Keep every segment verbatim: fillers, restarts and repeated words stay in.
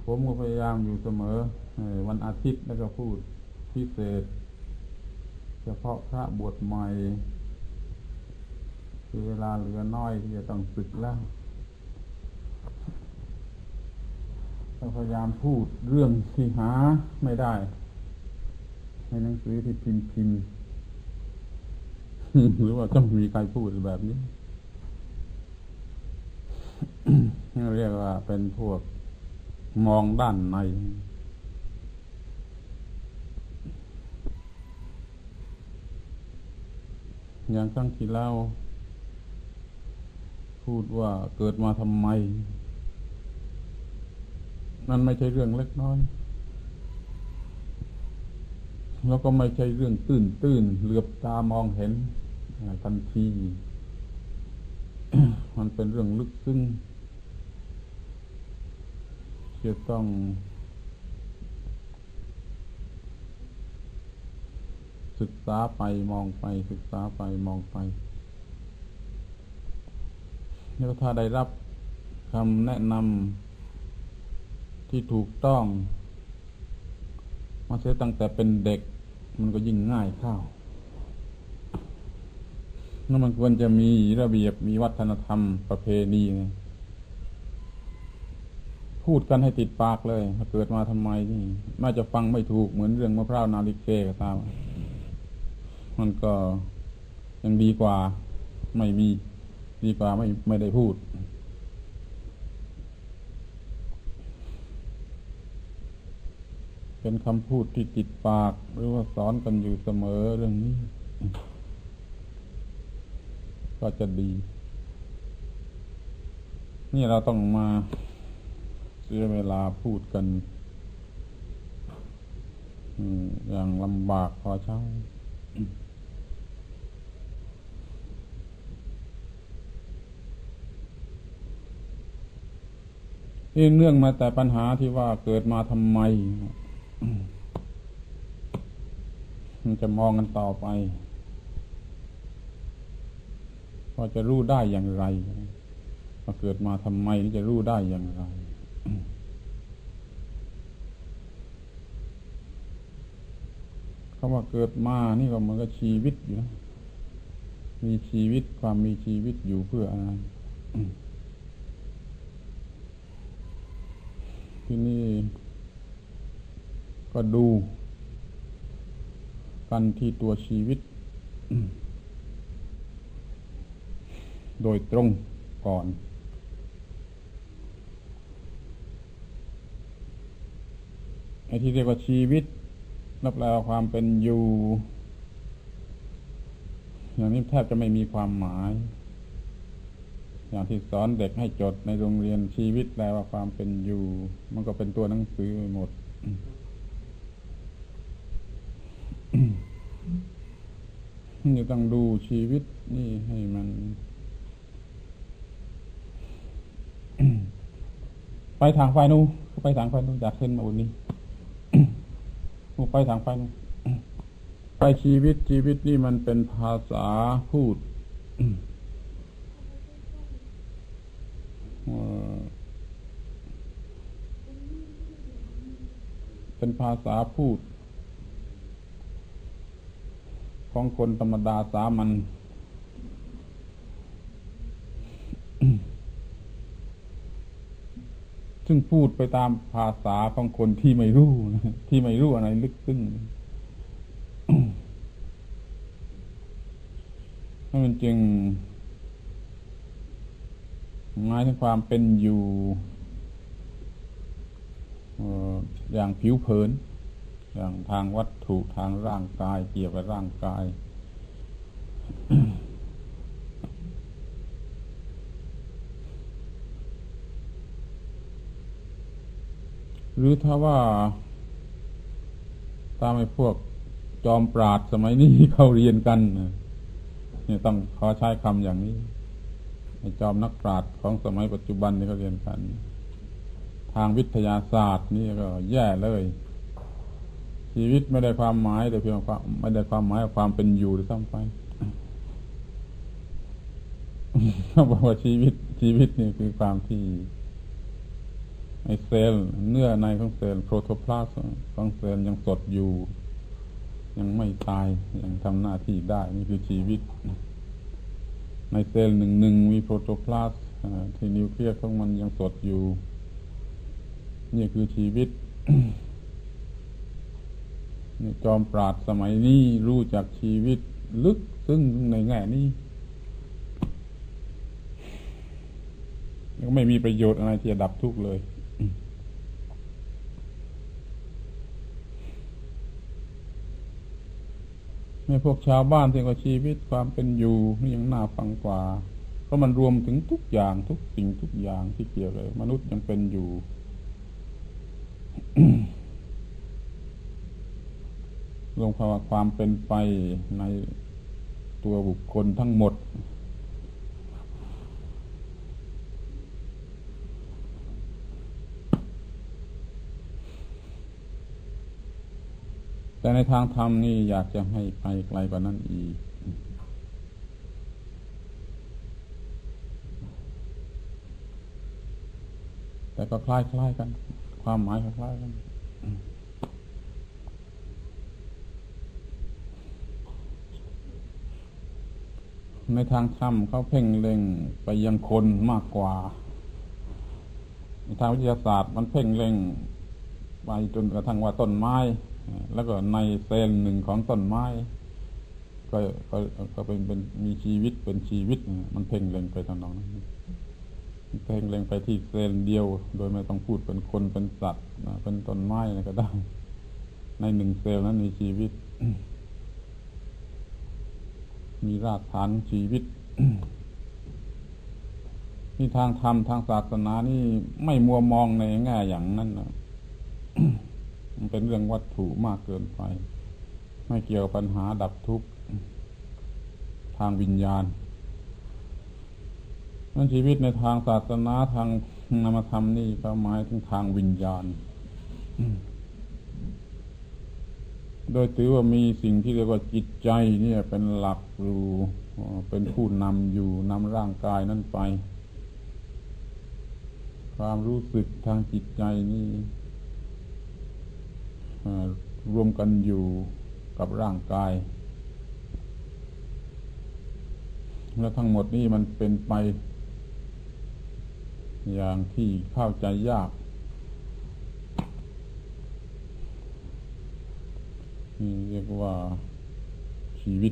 ผมก็พยายามอยู่เสมอวันอาทิตย์แล้วก็พูดพิเศษเฉพาะพระบวชใหม่คือเวลาเหลือน้อยที่จะต้องศึกแล้วต้องพยายามพูดเรื่องที่หาไม่ได้ในหนังสือที่พิมพ์พิมพ์หรือว่าต้องมีใครพูดแบบนี้ เรียกว่าเป็นพวกมองด้านในอย่างครั้งที่แล้วพูดว่าเกิดมาทำไมนั่นไม่ใช่เรื่องเล็กน้อยแล้วก็ไม่ใช่เรื่องตื้นตื้นเหลือบตามองเห็นทันที มันเป็นเรื่องลึกซึ้งจะต้องศึกษาไปมองไปศึกษาไปมองไปแล้วถ้าได้รับคำแนะนำที่ถูกต้องมาเสียตั้งแต่เป็นเด็กมันก็ยิ่งง่ายเข้านั่นมันควรจะมีระเบียบมีวัฒนธรรมประเพณีพูดกันให้ติดปากเลยเกิดมาทำไมนี่น่าจะฟังไม่ถูกเหมือนเรื่องมะพร้าวนาลิเกก็ตามมันก็ยังดีกว่าไม่มีดีกว่าไม่ไม่ได้พูดเป็นคำพูดที่ติดปากหรือว่าสอนกันอยู่เสมอเรื่องนี้ก็จะดีนี่เราต้องมาเสียเวลาพูดกันอย่างลำบากพอใช้เนื่องมาแต่ปัญหาที่ว่าเกิดมาทำไมมันจะมองกันต่อไปว่าจะรู้ได้อย่างไรว่าเกิดมาทำไมจะรู้ได้อย่างไรคำว่าเกิดมานี่ก็เหมือนกับชีวิตอยู่นะมีชีวิตความมีชีวิตอยู่เพื่ออะไรที่นี่ก็ดูกันที่ตัวชีวิตโดยตรงก่อนไอ้ที่เรียกว่าชีวิตนับแปลว่าความเป็นอยู่อย่างนี้แทบจะไม่มีความหมายอย่างที่สอนเด็กให้จดในโรงเรียนชีวิตแปลว่าความเป็นอยู่มันก็เป็นตัวหนังสือไปหมด นี่ต้องดูชีวิตนี่ให้มัน ไปทางไฟนู้นไปทางไฟนู้นจากเส้นมาอุ่นนี้ ไปทางไฟนู้นไปชีวิตชีวิตนี่มันเป็นภาษาพูดเป็นภาษาพูดของคนธรรมดาสามัญซึ่งพูดไปตามภาษาของคนที่ไม่รู้ที่ไม่รู้อะไรลึกซึ้งนั่นมันจึงหมายถึงความเป็นอยู่อย่างผิวเผินอย่างทางวัตถุทางร่างกายเกี่ยวกับร่างกายหรือถ้าว่าตามไอ้พวกจอมปราชญ์สมัยนี้เขาเรียนกันเนี่ยต้องขอใช้คำอย่างนี้ไอ้จอมนักปราชญ์ของสมัยปัจจุบันนี่เขาเรียนกันทางวิทยาศาสตร์นี่ก็แย่เลยชีวิตไม่ได้ความหมายแต่เพียงความไม่ได้ความหมายความเป็นอยู่ด้วยซ้ำไปเขาบอกว่าชีวิตชีวิตนี่คือความที่ไอเซลล์เนื้อในของเซลล์โปรโตพลาสต์ของเซลล์ยังสดอยู่ยังไม่ตายยังทำหน้าที่ได้นี่คือชีวิตในเซลล์หนึ่งหนึ่งมีโปรโตพลาสต์ที่นิวเคลียสของมันยังสดอยู่นี่คือชีวิต นี่จอมปราชญ์สมัยนี้รู้จักชีวิตลึกซึ้งในแง่นี้ก็ไม่มีประโยชน์อะไรที่จะดับทุกข์เลยในพวกชาวบ้านที่ว่าชีวิตความเป็นอยู่นี่ยังน่าฟังกว่าเพราะมันรวมถึงทุกอย่างทุกสิ่งทุกอย่างที่เกี่ยวเลยมนุษย์ยังเป็นอยู่ รวมความความเป็นไปในตัวบุคคลทั้งหมดแต่ในทางธรรมนี่อยากจะให้ไปไกลกว่านั้นอีกแต่ก็คล้ายๆกันความหมายคล้ายๆกันในทางธรรมเขาเพ่งเล็งไปยังคนมากกว่าในทางวิทยาศาสตร์มันเพ่งเล็งไปจนกระทั่งว่าต้นไม้แล้วก็ในเซลล์หนึ่งของต้นไม้ก็ก็ก็เป็นเป็นมีชีวิตเป็นชีวิตมันเพ่งเล็งไปทางนั้นเพ่งเล็งไปที่เซลล์เดียวโดยไม่ต้องพูดเป็นคนเป็นสัตว์เป็นต้นไม้อะไรก็ได้ในหนึ่งเซลล์นั้นมีชีวิต มีรากฐานชีวิต ที่ทางธรรมทางศาสนานี่ไม่มัวมองในแง่อย่างนั้นนะ มันเป็นเรื่องวัตถุมากเกินไปไม่เกี่ยวกับปัญหาดับทุกข์ทางวิญญาณนั้นชีวิตในทางศาสนาทางนามธรรมนี่ก็หมายถึงทางวิญญาณ โดยถือว่ามีสิ่งที่เรียกว่าจิตใจเนี่ยเป็นหลักอยู่เป็นผู้นำอยู่นำร่างกายนั้นไปความรู้สึกทางจิตใจนี่รวมกันอยู่กับร่างกายและทั้งหมดนี้มันเป็นไปอย่างที่เข้าใจยากนี่เรียกว่าชีวิต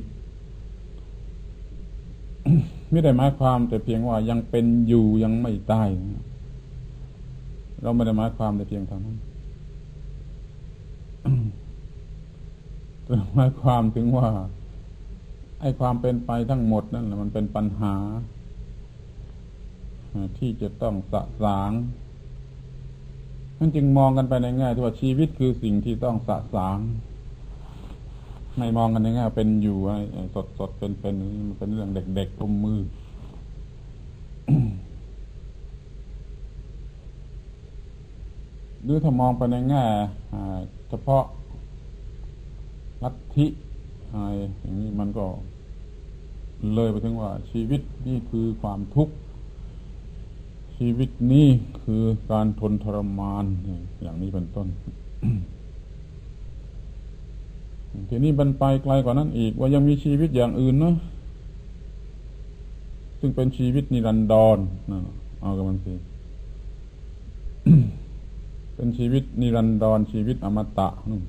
ไม่ได้หมายความแต่เพียงว่ายังเป็นอยู่ยังไม่ตายเราไม่ได้หมายความแต่เพียงเท่านั้น แต่หมายความถึงว่าไอ้ความเป็นไปทั้งหมดนั่นแหละมันเป็นปัญหาที่จะต้องสะสางนั่นจึงมองกันไปในแง่ที่ว่าชีวิตคือสิ่งที่ต้องสะสางไม่มองกันในแง่เป็นอยู่สดสดเป็นเป็นมันเป็นเรื่องเด็กๆอมมือ หรือถ้ามองไปในแง่เฉพาะลัทธิอะไรอย่างนี้มันก็เลยไปถึงว่าชีวิตนี่คือความทุกข์ชีวิตนี้คือการทนทรมานอย่างนี้เป็นต้น ทีนี้บรรไปไกลกว่านั้นอีกว่ายังมีชีวิตอย่างอื่นนะซึ่งเป็นชีวิตนิรันดรนะเอากันมันสิ เป็นชีวิตนิรันดรชีวิตอมตะนู่น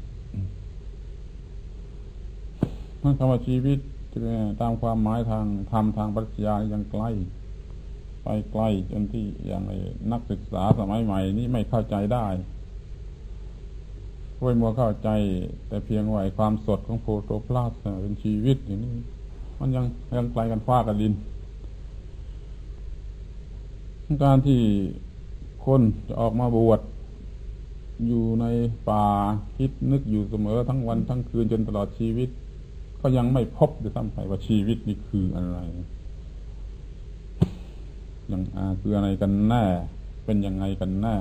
นั่นคำว่าชีวิตตามความหมายทางธรรมทางปรัชญายังไกลไปไกลจนที่อย่างนักศึกษาสมัยใหม่นี้ไม่เข้าใจได้เพราะมัวเข้าใจแต่เพียงว่าความสดของโปรโตพลาสต์เป็นชีวิตอย่างนี้มันยังยังไกลกันฟ้ากับดินการที่คนจะออกมาบวชอยู่ในป่าคิดนึกอยู่เสมอทั้งวันทั้งคืนจนตลอดชีวิตก็ยังไม่พบด้วยซ้ำไปว่าชีวิตนี่คืออะไรอย่างอ่าคืออะไรกันแน่เป็นยังไงกันแน่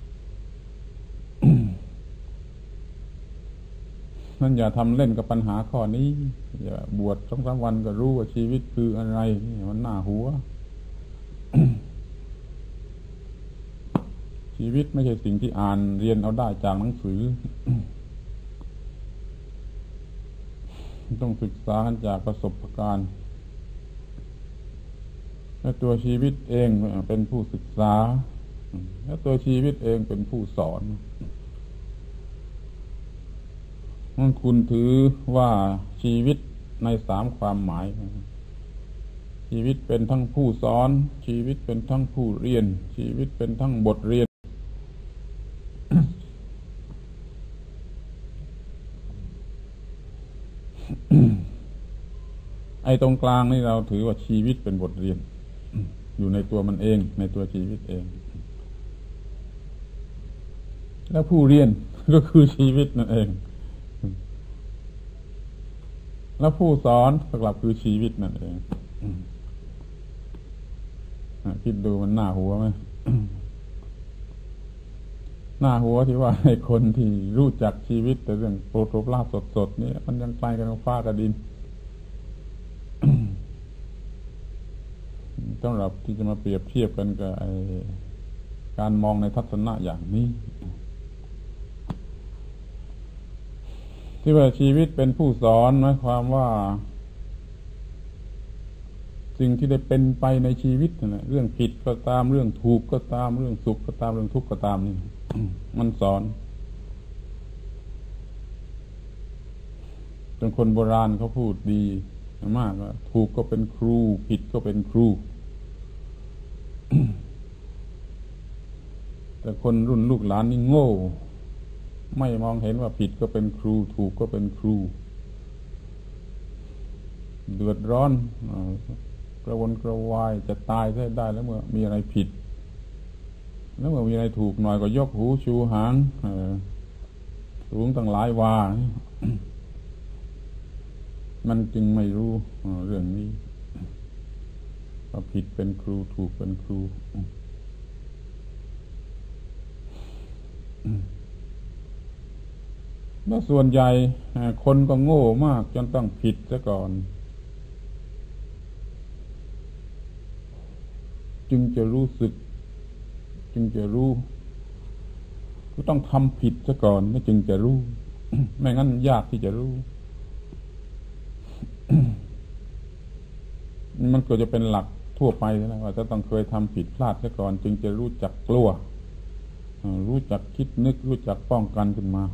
นั่นอย่าทำเล่นกับปัญหาข้อนี้อย่าบวชสองสามวันก็รู้ว่าชีวิตคืออะไรมันน่าหัว ทชีวิตไม่ใช่สิ่งที่อ่านเรียนเอาได้จากหนังสือ ต้องศึกษาจากประสบการณ์และตัวชีวิตเองเป็นผู้ศึกษาและตัวชีวิตเองเป็นผู้สอนนั่นคุณถือว่าชีวิตในสามความหมายชีวิตเป็นทั้งผู้สอนชีวิตเป็นทั้งผู้เรียนชีวิตเป็นทั้งบทเรียน ไอ้ตรงกลางนี่เราถือว่าชีวิตเป็นบทเรียนอยู่ในตัวมันเองในตัวชีวิตเองแล้วผู้เรียนก็คือชีวิตนั่นเองแล้วผู้สอนก็กลับคือชีวิตนั่นเองคิดดูมันน่าหัวไหม หน้าหัวที่ว่าให้คนที่รู้จักชีวิตแต่เรื่องโปรโตปลาสดๆนี่มันยังไกลกันกับฟ้ากับดิน สำหรับที่จะมาเปรียบเทียบกันกับการมองในทัศนะอย่างนี้ที่ว่าชีวิตเป็นผู้สอนหมายความว่าสิ่งที่ได้เป็นไปในชีวิตนะเรื่องผิดก็ตามเรื่องถูกก็ตามเรื่องสุขก็ตามเรื่องทุกข์ก็ตามนี่ มันสอนจนคนโบราณเขาพูดดีมากว่าถูกก็เป็นครูผิดก็เป็นครู แต่คนรุ่นลูกหลานนี่โง่ไม่มองเห็นว่าผิดก็เป็นครูถูกก็เป็นครูเดือดร้อนกระวนกระวายจะตายได้แล้วเมื่อมีอะไรผิดแล้วเมื่อมีอะไรถูกหน่อยก็ยกหูชูหางสูงตั้งหลายวา มันจึงไม่รู้เรื่องนี้ว่าผิดเป็นครูถูกเป็นครูแล้วส่วนใหญ่คนก็โง่มากจนต้องผิดซะก่อนจึงจะรู้สึกจึงจะรู้ก็ต้องทำผิดซะก่อนแล้วจึงจะรู้ ไม่งั้นยากที่จะรู้ มันก็จะเป็นหลักทั่วไปนะว่าจะต้องเคยทำผิดพลาดซะก่อนจึงจะรู้จักกลัวรู้จักคิดนึกรู้จักป้องกันขึ้นมา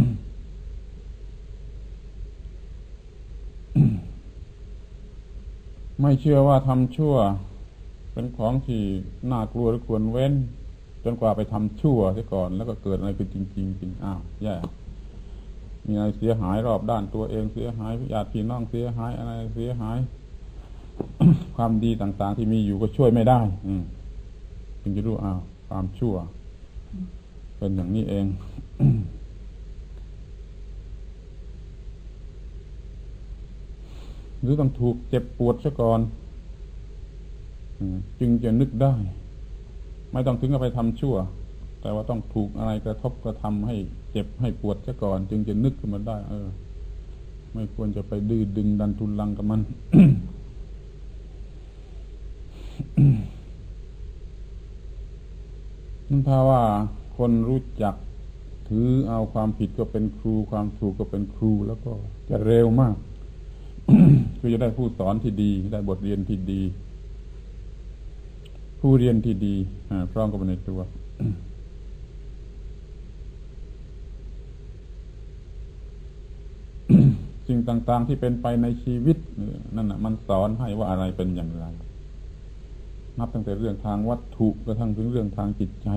ไม่เชื่อว่าทำชั่วเป็นของที่น่ากลัวหรือควรเว้นจนกว่าไปทำชั่วซะก่อนแล้วก็เกิดอะไรขึ้นจริงๆจริงอ้าวแย่มีอะไรเสียหายรอบด้านตัวเองเสียหายญาติพี่น้องเสียหายอะไรเสียหาย ความดีต่างๆที่มีอยู่ก็ช่วยไม่ได้จึงจะรู้อ้าวความชั่วเป็นอย่างนี้เอง หรือต้องถูกเจ็บปวดซะก่อนจึงจะนึกได้ไม่ต้องถึงกับไปทำชั่วแต่ว่าต้องถูกอะไรกระทบกระทำให้เจ็บให้ปวดซะก่อนจึงจะนึกขึ้นมาได้เออไม่ควรจะไปดื้อดึงดันทุนลังกับมัน นั่นถ้าว่าคนรู้จักถือเอาความผิดก็เป็นครูความถูกก็เป็นครูแล้วก็จะเร็วมาก คือจะได้ผู้สอนที่ดีได้บทเรียนที่ดีผู้เรียนที่ดีพร้อมกับในตัว สิ่งต่างๆที่เป็นไปในชีวิตนั่นน่ะมันสอนให้ว่าอะไรเป็นอย่างไรนับตั้งแต่เรื่องทางวัตถุกระทั่งถึงเรื่องทางจิตใจ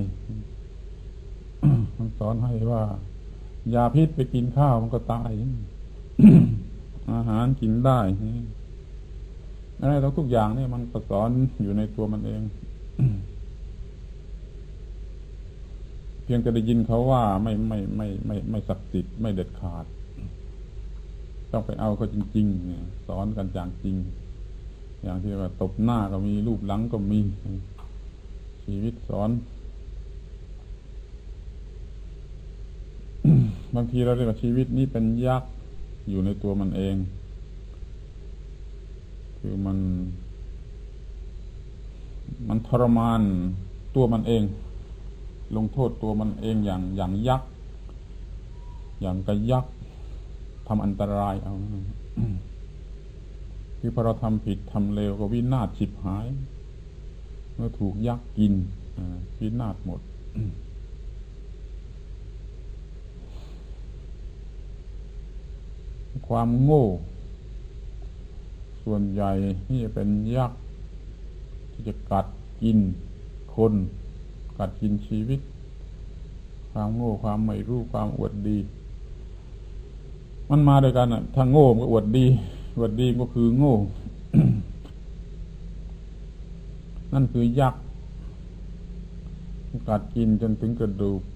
มันสอนให้ว่ายาพิษไปกินข้าวมันก็ตาย อาหารกินได้อะไรทุกอย่างนี่มันก็สอนอยู่ในตัวมันเอง เพียงแต่ได้ยินเขาว่าไม่ไม่ไม่ไม่ไม่ศักดิ์สิทธิ์ไม่เด็ดขาดต้องไปเอาเขาจริงๆเนี่ยสอนกันอย่างจริงอย่างที่ว่าตบหน้าก็มีรูปหลังก็มีชีวิตสอน บางทีเราเรียกว่าชีวิตนี้เป็นยักษ์อยู่ในตัวมันเองคือมันมันทรมานตัวมันเองลงโทษตัวมันเองอย่างอย่างยักษ์อย่างกระยักษ์ทำอันตรายเอา คือพอเราทำผิดทำเลวก็วินาศฉิบหายเมื่อถูกยักษ์กินวินาศหมด ความโง่ส่วนใหญ่นี่เป็นยักษ์ที่จะกัดกินคนกัดกินชีวิตความโง่ความไม่รู้ความอวดดีมันมาด้วยกันอ่ะถ้าโง่มันก็อวดดีอวดดีก็คือโง่ นั่นคือยักษ์กัดกินจนถึงกระดูก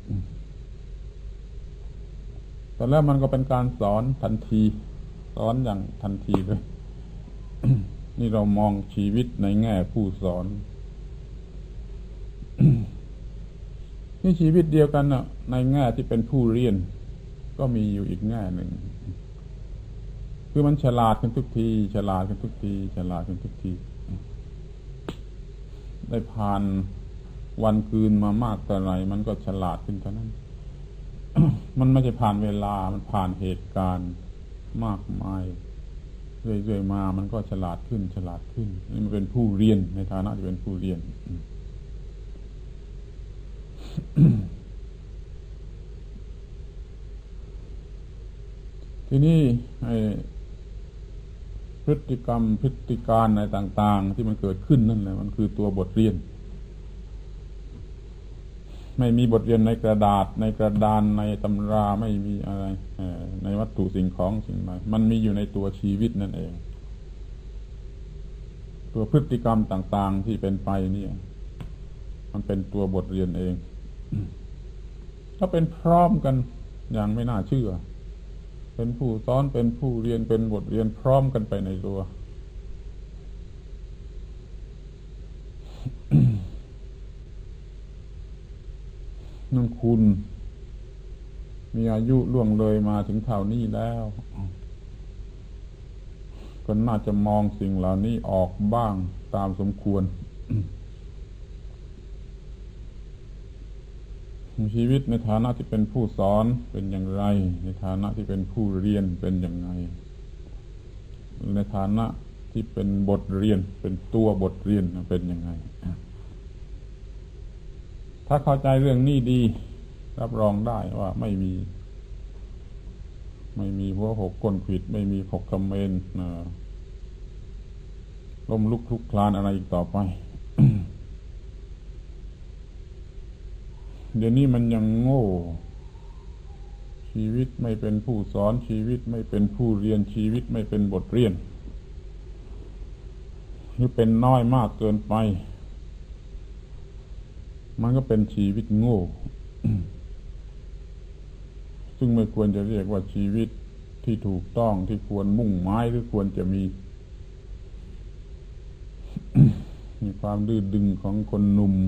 แต่แล้วมันก็เป็นการสอนทันทีสอนอย่างทันทีเลย นี่เรามองชีวิตในแง่ผู้สอน นี่ชีวิตเดียวกันน่ะในแง่ที่เป็นผู้เรียนก็มีอยู่อีกแง่หนึ่งคือมันฉลาดขึ้นทุกทีฉลาดขึ้นทุกทีฉลาดขึ้นทุกทีได้ผ่านวันคืนมามากแต่ไรมันก็ฉลาดขึ้นเท่านั้น มันไม่ใช่ผ่านเวลามันผ่านเหตุการณ์มากมายเรื่อยๆมามันก็ฉลาดขึ้นฉลาดขึ้นนี่มันเป็นผู้เรียนในฐานะที่เป็นผู้เรียน ทีนี้ไอ้พฤติกรรมพฤติการอะไรต่างๆที่มันเกิดขึ้นนั่นแหละมันคือตัวบทเรียนไม่มีบทเรียนในกระดาษในกระดานในตำราไม่มีอะไรในวัตถุสิ่งของสิ่งใดมันมีอยู่ในตัวชีวิตนั่นเองตัวพฤติกรรมต่างๆที่เป็นไปนี่มันเป็นตัวบทเรียนเองถ้าเป็นพร้อมกันอย่างไม่น่าเชื่อเป็นผู้สอนเป็นผู้เรียนเป็นบทเรียนพร้อมกันไปในตัว นั่นคุณมีอายุล่วงเลยมาถึงเท่านี้แล้วก็น่าจะมองสิ่งเหล่านี้ออกบ้างตามสมควร ชีวิตในฐานะที่เป็นผู้สอนเป็นอย่างไรในฐานะที่เป็นผู้เรียนเป็นอย่างไรในฐานะที่เป็นบทเรียนเป็นตัวบทเรียนเป็นยังไงถ้าเข้าใจเรื่องนี้ดีรับรองได้ว่าไม่มีไม่มีหัวหกก้นขวิดไม่มีหกคำเมนล้มลุกคลุกคลานอะไรอีกต่อไป เดี๋ยวนี้มันยังโง่ชีวิตไม่เป็นผู้สอนชีวิตไม่เป็นผู้เรียนชีวิตไม่เป็นบทเรียนหรือเป็นน้อยมากเกินไปมันก็เป็นชีวิตโง่ ซึ่งไม่ควรจะเรียกว่าชีวิตที่ถูกต้องที่ควรมุ่งหมายหรือควรจะมี มีความดื้อดึงของคนหนุ่ม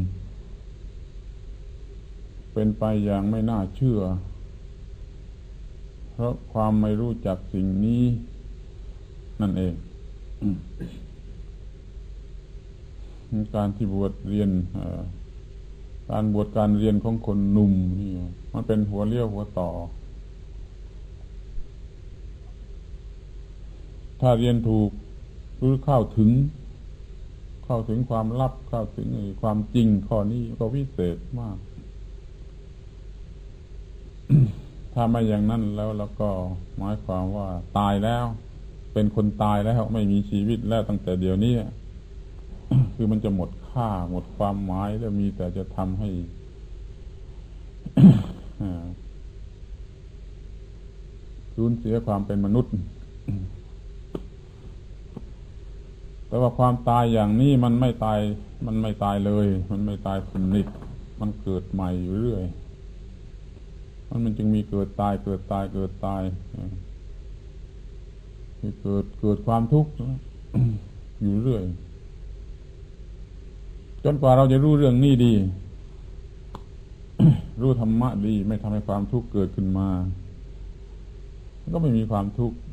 เป็นไปอย่างไม่น่าเชื่อเพราะความไม่รู้จักสิ่งนี้นั่นเอง การที่บวชเรียนการบวชการเรียนของคนหนุ่มนี่มันเป็นหัวเลี้ยวหัวต่อถ้าเรียนถูกหรือเข้าถึงเข้าถึงความลับเข้าถึงความจริงข้อนี้ก็วิเศษมาก ถ้าไม่อย่างนั้นแล้วแล้วก็หมายความว่าตายแล้วเป็นคนตายแล้วไม่มีชีวิตแล้วตั้งแต่เดี๋ยวนี้ คือมันจะหมดค่าหมดความหมายแล้วมีแต่จะทำให้ สูญเสียความเป็นมนุษย์ แต่ว่าความตายอย่างนี้มันไม่ตายมันไม่ตายเลยมันไม่ตายสนิทมันเกิดใหม่อยู่เรื่อยมันมันจึงมีเกิดตายเกิดตายเกิดตายเกิดเกิดความทุกข์ อยู่เรื่อยจนกว่าเราจะรู้เรื่องนี้ดี รู้ธรรมะดีไม่ทำให้ความทุกข์เกิดขึ้นมาก็ไม่มีความทุกข์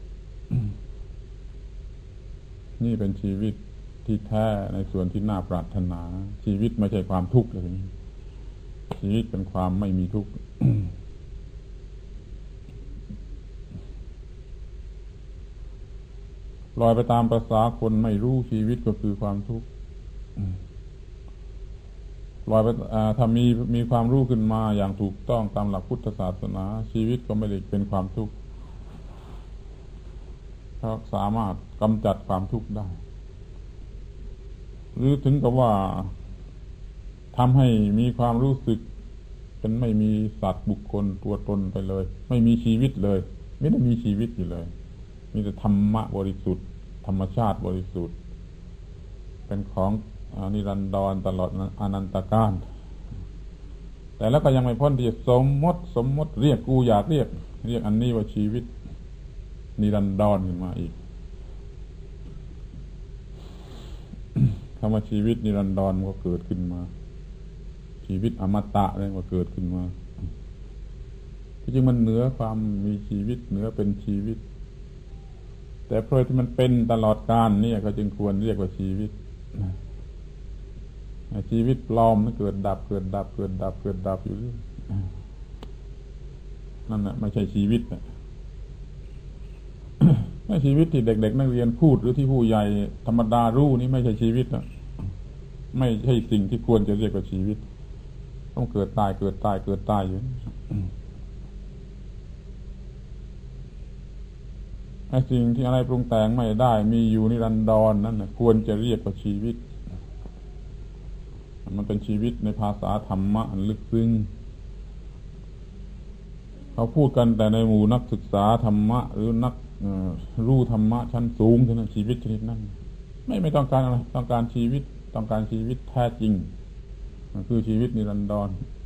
นี่เป็นชีวิตที่แท้ในส่วนที่น่าปรารถนาชีวิตไม่ใช่ความทุกข์เลยชีวิตเป็นความไม่มีทุกข์ ลอยไปตามภาษาคนไม่รู้ชีวิตก็คือความทุกข์ลอยไปถ้ามีมีความรู้ขึ้นมาอย่างถูกต้องตามหลักพุทธศาสนาชีวิตก็ไม่ได้เป็นความทุกข์เพราะสามารถกำจัดความทุกข์ได้หรือถึงกับว่าทำให้มีความรู้สึกเป็นไม่มีสัตว์บุคคลตัวตนไปเลยไม่มีชีวิตเลยไม่ได้มีชีวิตอยู่เลยมีแต่ธรรมะบริสุทธิ์ธรรมชาติบริสุทธิ์เป็นของนิรันดรตลอดอนันตกาลแต่แล้วก็ยังไม่พ้นที่จะสมมติสมมติเรียกกูอยากเรียกเรียกอันนี้ว่าชีวิตนิรันดรขึ้นมาอีกคำว่าชีวิตนิรันดรมันก็เกิดขึ้นมาชีวิตอมตะอะไรก็เกิดขึ้นมาที่จริงมันเหนือความมีชีวิตเหนือเป็นชีวิตแต่เพราะที่มันเป็นตลอดกาลนี่ก็จึงควรเรียกว่าชีวิตชีวิตปลอมมันเกิดดับเกิดดับเกิดดับเกิดดับอยู่เรื่อยนั่นแหละไม่ใช่ชีวิตนะไม่ชีวิตที่เด็กๆนักเรียนพูดหรือที่ผู้ใหญ่ธรรมดารู้นี่ไม่ใช่ชีวิตนะไม่ใช่สิ่งที่ควรจะเรียกว่าชีวิตต้องเกิดตายเกิดตายเกิดตายอยู่ไอ้สิ่งที่อะไรปรุงแต่งไม่ได้มีอยู่นิรันดรนั่นนะควรจะเรียกว่าชีวิตมันเป็นชีวิตในภาษาธรรมะอันลึกซึ้งเขาพูดกันแต่ในหมู่นักศึกษาธรรมะหรือนักรู้ธรรมะชั้นสูงเท่านั้นชีวิตชนิดนั้นไม่ไม่ต้องการอะไรต้องการชีวิตต้องการชีวิตแท้จริงมันคือชีวิตนิรันดร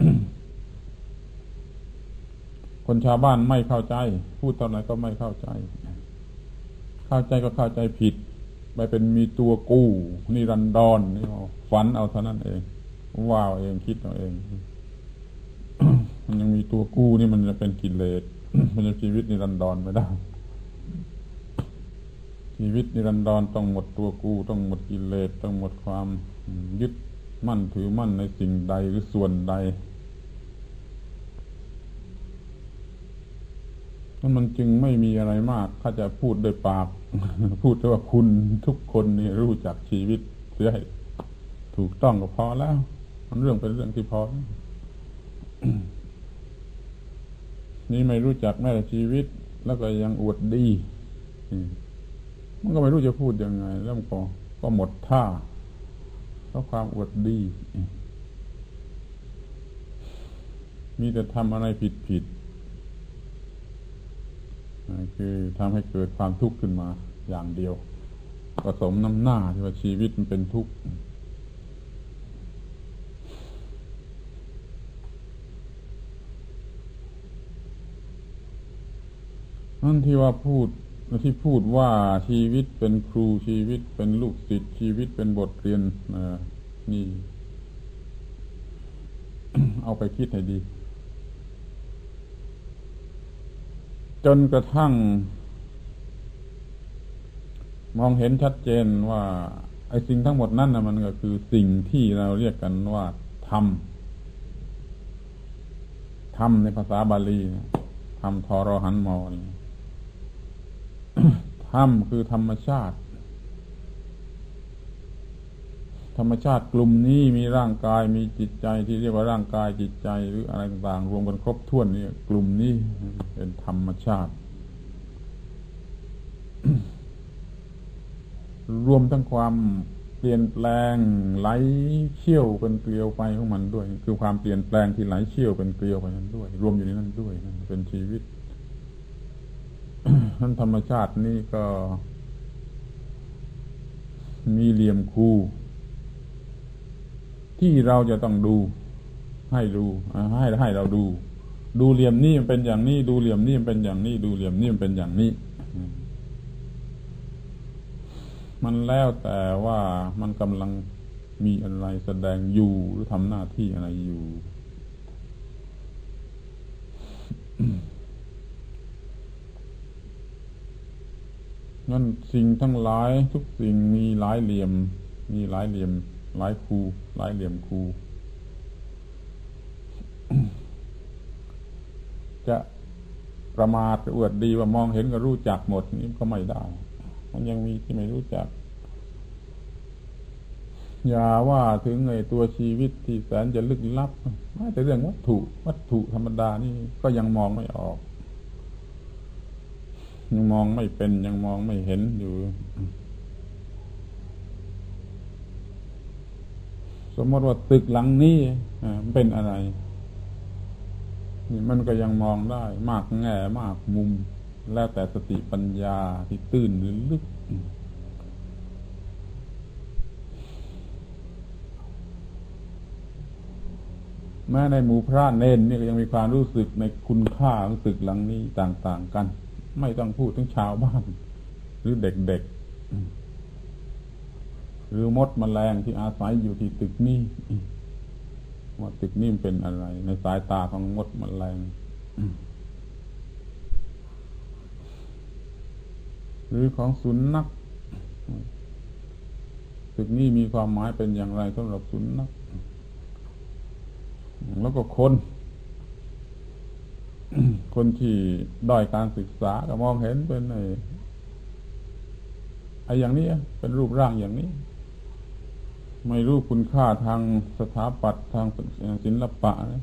คนชาวบ้านไม่เข้าใจพูดตอนไหนก็ไม่เข้าใจเข้าใจก็เข้าใจผิดไปเป็นมีตัวกู้นิรันดรนี่ฝันเอาเท่านั้นเองว่าเอาเองคิดเอาเอง มันยังมีตัวกู้นี่มันจะเป็นกิเลส มันจะชีวิตนิรันดรไม่ได้ชีวิตนิรันดรต้องหมดตัวกู้ต้องหมดกิเลสต้องหมดความยึดมั่นถือมั่นในสิ่งใดหรือส่วนใดนั่นมันจึงไม่มีอะไรมากถ้าจะพูดโดยปาก พูดแต่ว่าคุณทุกคนนี่รู้จักชีวิตเสียให้ถูกต้องก็พอแล้วมันเรื่องเป็นเรื่องที่พอ นี่ไม่รู้จักแม้แต่ชีวิตแล้วก็ยังอวดดีมันก็ไม่รู้จะพูดยังไงแล้วมันก็ก็หมดท่าเพราะความอวดดีมีแต่ทำอะไรผิดผิดคือทำให้เกิดความทุกข์ขึ้นมาอย่างเดียวผสมน้ำหน้าที่ว่าชีวิตมันเป็นทุกข์นั่นที่ว่าพูดที่พูดว่าชีวิตเป็นครูชีวิตเป็นลูกศิษย์ชีวิตเป็นบทเรียนนี่ เอาไปคิดให้ดีจนกระทั่งมองเห็นชัดเจนว่าไอ้สิ่งทั้งหมดนั่นนะมันก็คือสิ่งที่เราเรียกกันว่าธรรมธรรมในภาษาบาลีธรรมทรหันมอนี่ ธรรมคือธรรมชาติธรรมชาติกลุ่มนี้มีร่างกายมีจิตใจที่เรียกว่าร่างกายจิตใจหรืออะไรต่างๆรวมกันครบถ้วนนี่กลุ่มนี้เป็นธรรมชาติ รวมทั้งความเปลี่ยนแปลงไหลเชี่ยวเป็นเกลียวไปของมันด้วยคือความเปลี่ยนแปลงที่ไหลเชี่ยวเป็นเกลียวไปนั้นด้วยรวมอยู่ในนั้นด้วยเป็นชีวิต นั้นธรรมชาตินี่ก็มีเหลี่ยมคูที่เราจะต้องดูให้ดูให้ให้เราดูดูเหลี่ยมนี่มันเป็นอย่างนี้ดูเหลี่ยมนี่มันเป็นอย่างนี้ดูเหลี่ยมนี่มันเป็นอย่างนี้มันแล้วแต่ว่ามันกำลังมีอะไรแสดงอยู่หรือทำหน้าที่อะไรอยู่ นั่นสิ่งทั้งหลายทุกสิ่งมีหลายเหลี่ยมมีหลายเหลี่ยมหลายคูหลายเหลี่ยมคูจะประมาทอวดดีว่ามองเห็นก็รู้จักหมดนี่ก็ไม่ได้มันยังมีที่ไม่รู้จักอย่าว่าถึงไอ้ตัวชีวิตที่แสนจะลึกลับแม้แต่เรื่องวัตถุวัตถุธรรมดานี่ก็ยังมองไม่ออกยังมองไม่เป็นยังมองไม่เห็นอยู่สมมติว่าตึกหลังนี้มันเป็นอะไรนี่มันก็ยังมองได้มากแง่มากมุมแล้วแต่สติปัญญาที่ตื้นหรือลึกแม้ในหมู่พระเนนนี่ก็ยังมีความรู้สึกในคุณค่าของตึกหลังนี้ต่างๆกันไม่ต้องพูดถึงชาวบ้านหรือเด็กๆหรือมดแมลงที่อาศัยอยู่ที่ตึกนี้ว่าตึกนี้มันเป็นอะไรในสายตาของมดแมลงหรือของสุนัขตึกนี้มีความหมายเป็นอย่างไรสำหรับสุนัขแล้วก็คนคนที่ด้อยการศึกษาก็มองเห็นเป็นไอ้ไอ้อย่างนี้เป็นรูปร่างอย่างนี้ไม่รู้คุณค่าทางสถาปัตย์ทางศิลปะนะ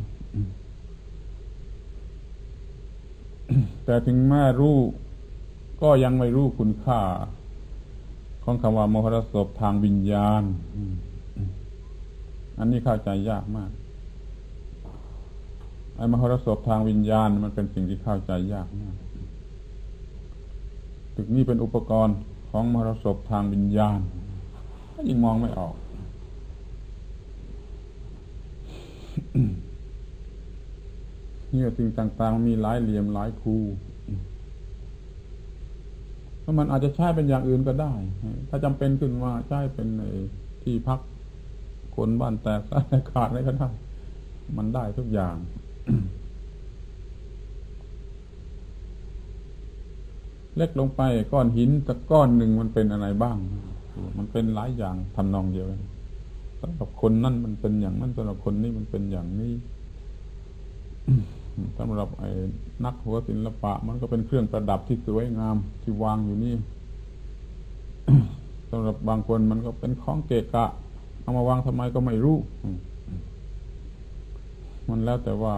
แต่ถึงแม้รู้ก็ยังไม่รู้คุณค่าของคำว่ามหรสพทางวิญญาณอันนี้เข้าใจยากมากไอ้มหรสพทางวิญญาณมันเป็นสิ่งที่เข้าใจยากมากตึกนี้เป็นอุปกรณ์ของมหรสพทางวิญญาณก็ยิ่งมองไม่ออกเนี่ยสิ่งต่างๆมีหลายเหลี่ยมหลายคูเพราะมันอาจจะใช้เป็นอย่างอื่นก็ได้ถ้าจำเป็นขึ้นว่าใช้เป็นที่พักคนบ้านแตกสลายขาดอะไรก็ได้มันได้ทุกอย่างเล็กลงไปก้อนหินสักก้อนหนึ่งมันเป็นอะไรบ้างมันเป็นหลายอย่างทำนองเดียวสำหรับคนนั่นมันเป็นอย่างนั้นสำหรับคนนี้มันเป็นอย่างนี้สำหรับไอ้นักหัวศิลปะมันก็เป็นเครื่องประดับที่สวยงามที่วางอยู่นี่ สำหรับบางคนมันก็เป็นของเกะกะเอามาวางทำไมก็ไม่รู้มันแล้วแต่ว่า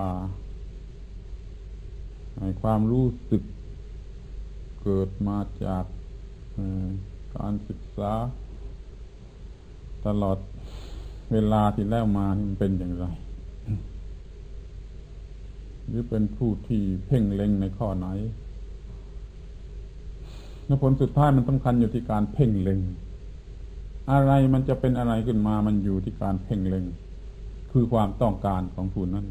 ไอ้ความรู้สึกเกิดมาจากการศึกษาตลอดเวลาที่แล้วมานี่มันเป็นอย่างไรหรือเป็นผู้ที่เพ่งเล็งในข้อไหนและผลสุดท้ายมันสำคัญอยู่ที่การเพ่งเล็งอะไรมันจะเป็นอะไรขึ้นมามันอยู่ที่การเพ่งเล็งคือความต้องการของผู้นั้น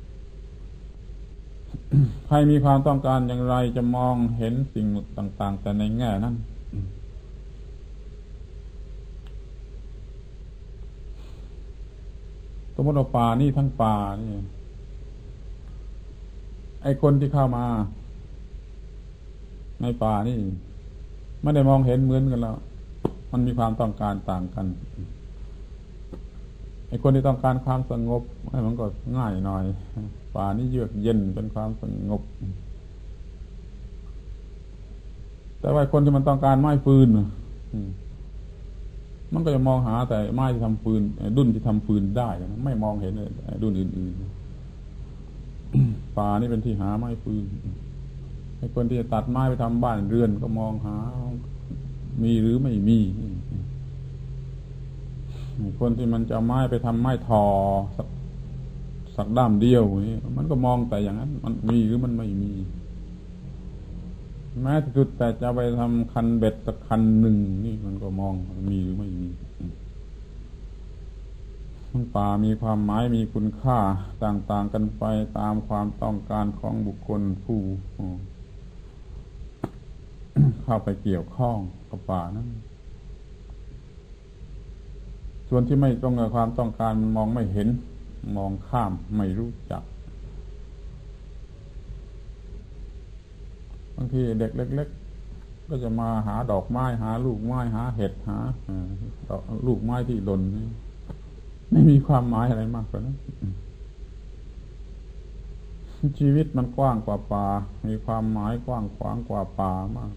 ใครมีความต้องการอย่างไรจะมองเห็นสิ่งต่างๆแต่ในแง่นั้นสมมติว่าป่านี่ทั้งป่านี่ไอ้คนที่เข้ามาในป่านี่ไม่ได้มองเห็นเหมือนกันแล้วมันมีความต้องการต่างกันไอ้คนที่ต้องการความสงบมันก็ง่ายหน่อยป่านี่เยือกเย็นเป็นความสงบแต่ว่าคนที่มันต้องการไม้ฟืนมันก็จะมองหาแต่ไม้ที่ทำฟืนดุ้นที่ทำฟืนได้ไม่มองเห็นดุ้นอื่นๆป่านี่เป็นที่หาไม้ฟืนไอ้คนที่จะตัดไม้ไปทำบ้านเรือนก็มองหามีหรือไม่มีคนที่มันจะเอาไม้ไปทำไม้ทอสักสักด้ามเดียวนี่มันก็มองแต่อย่างนั้นมันมีหรือมันไม่มีแม้ที่สุดแต่จะไปทำคันเบ็ดสักคันหนึ่งนี่มันก็มองมีหรือไม่มีป่ามีความหมายมีคุณค่าต่างๆกันไปตามความต้องการของบุคคลผู้เข้าไปเกี่ยวข้องกับป่านั้นส่วนที่ไม่ตรงกับความต้องการมันมองไม่เห็นมองข้ามไม่รู้จักบางทีเด็กเล็กๆก็จะมาหาดอกไม้หาลูกไม้หาเห็ดหาลูกไม้ที่หล่นนี่ไม่มีความหมายอะไรมากกว่านั้นชีวิตมันกว้างกว่าป่ามีความหมายกว้างขวางกว่าป่ามาก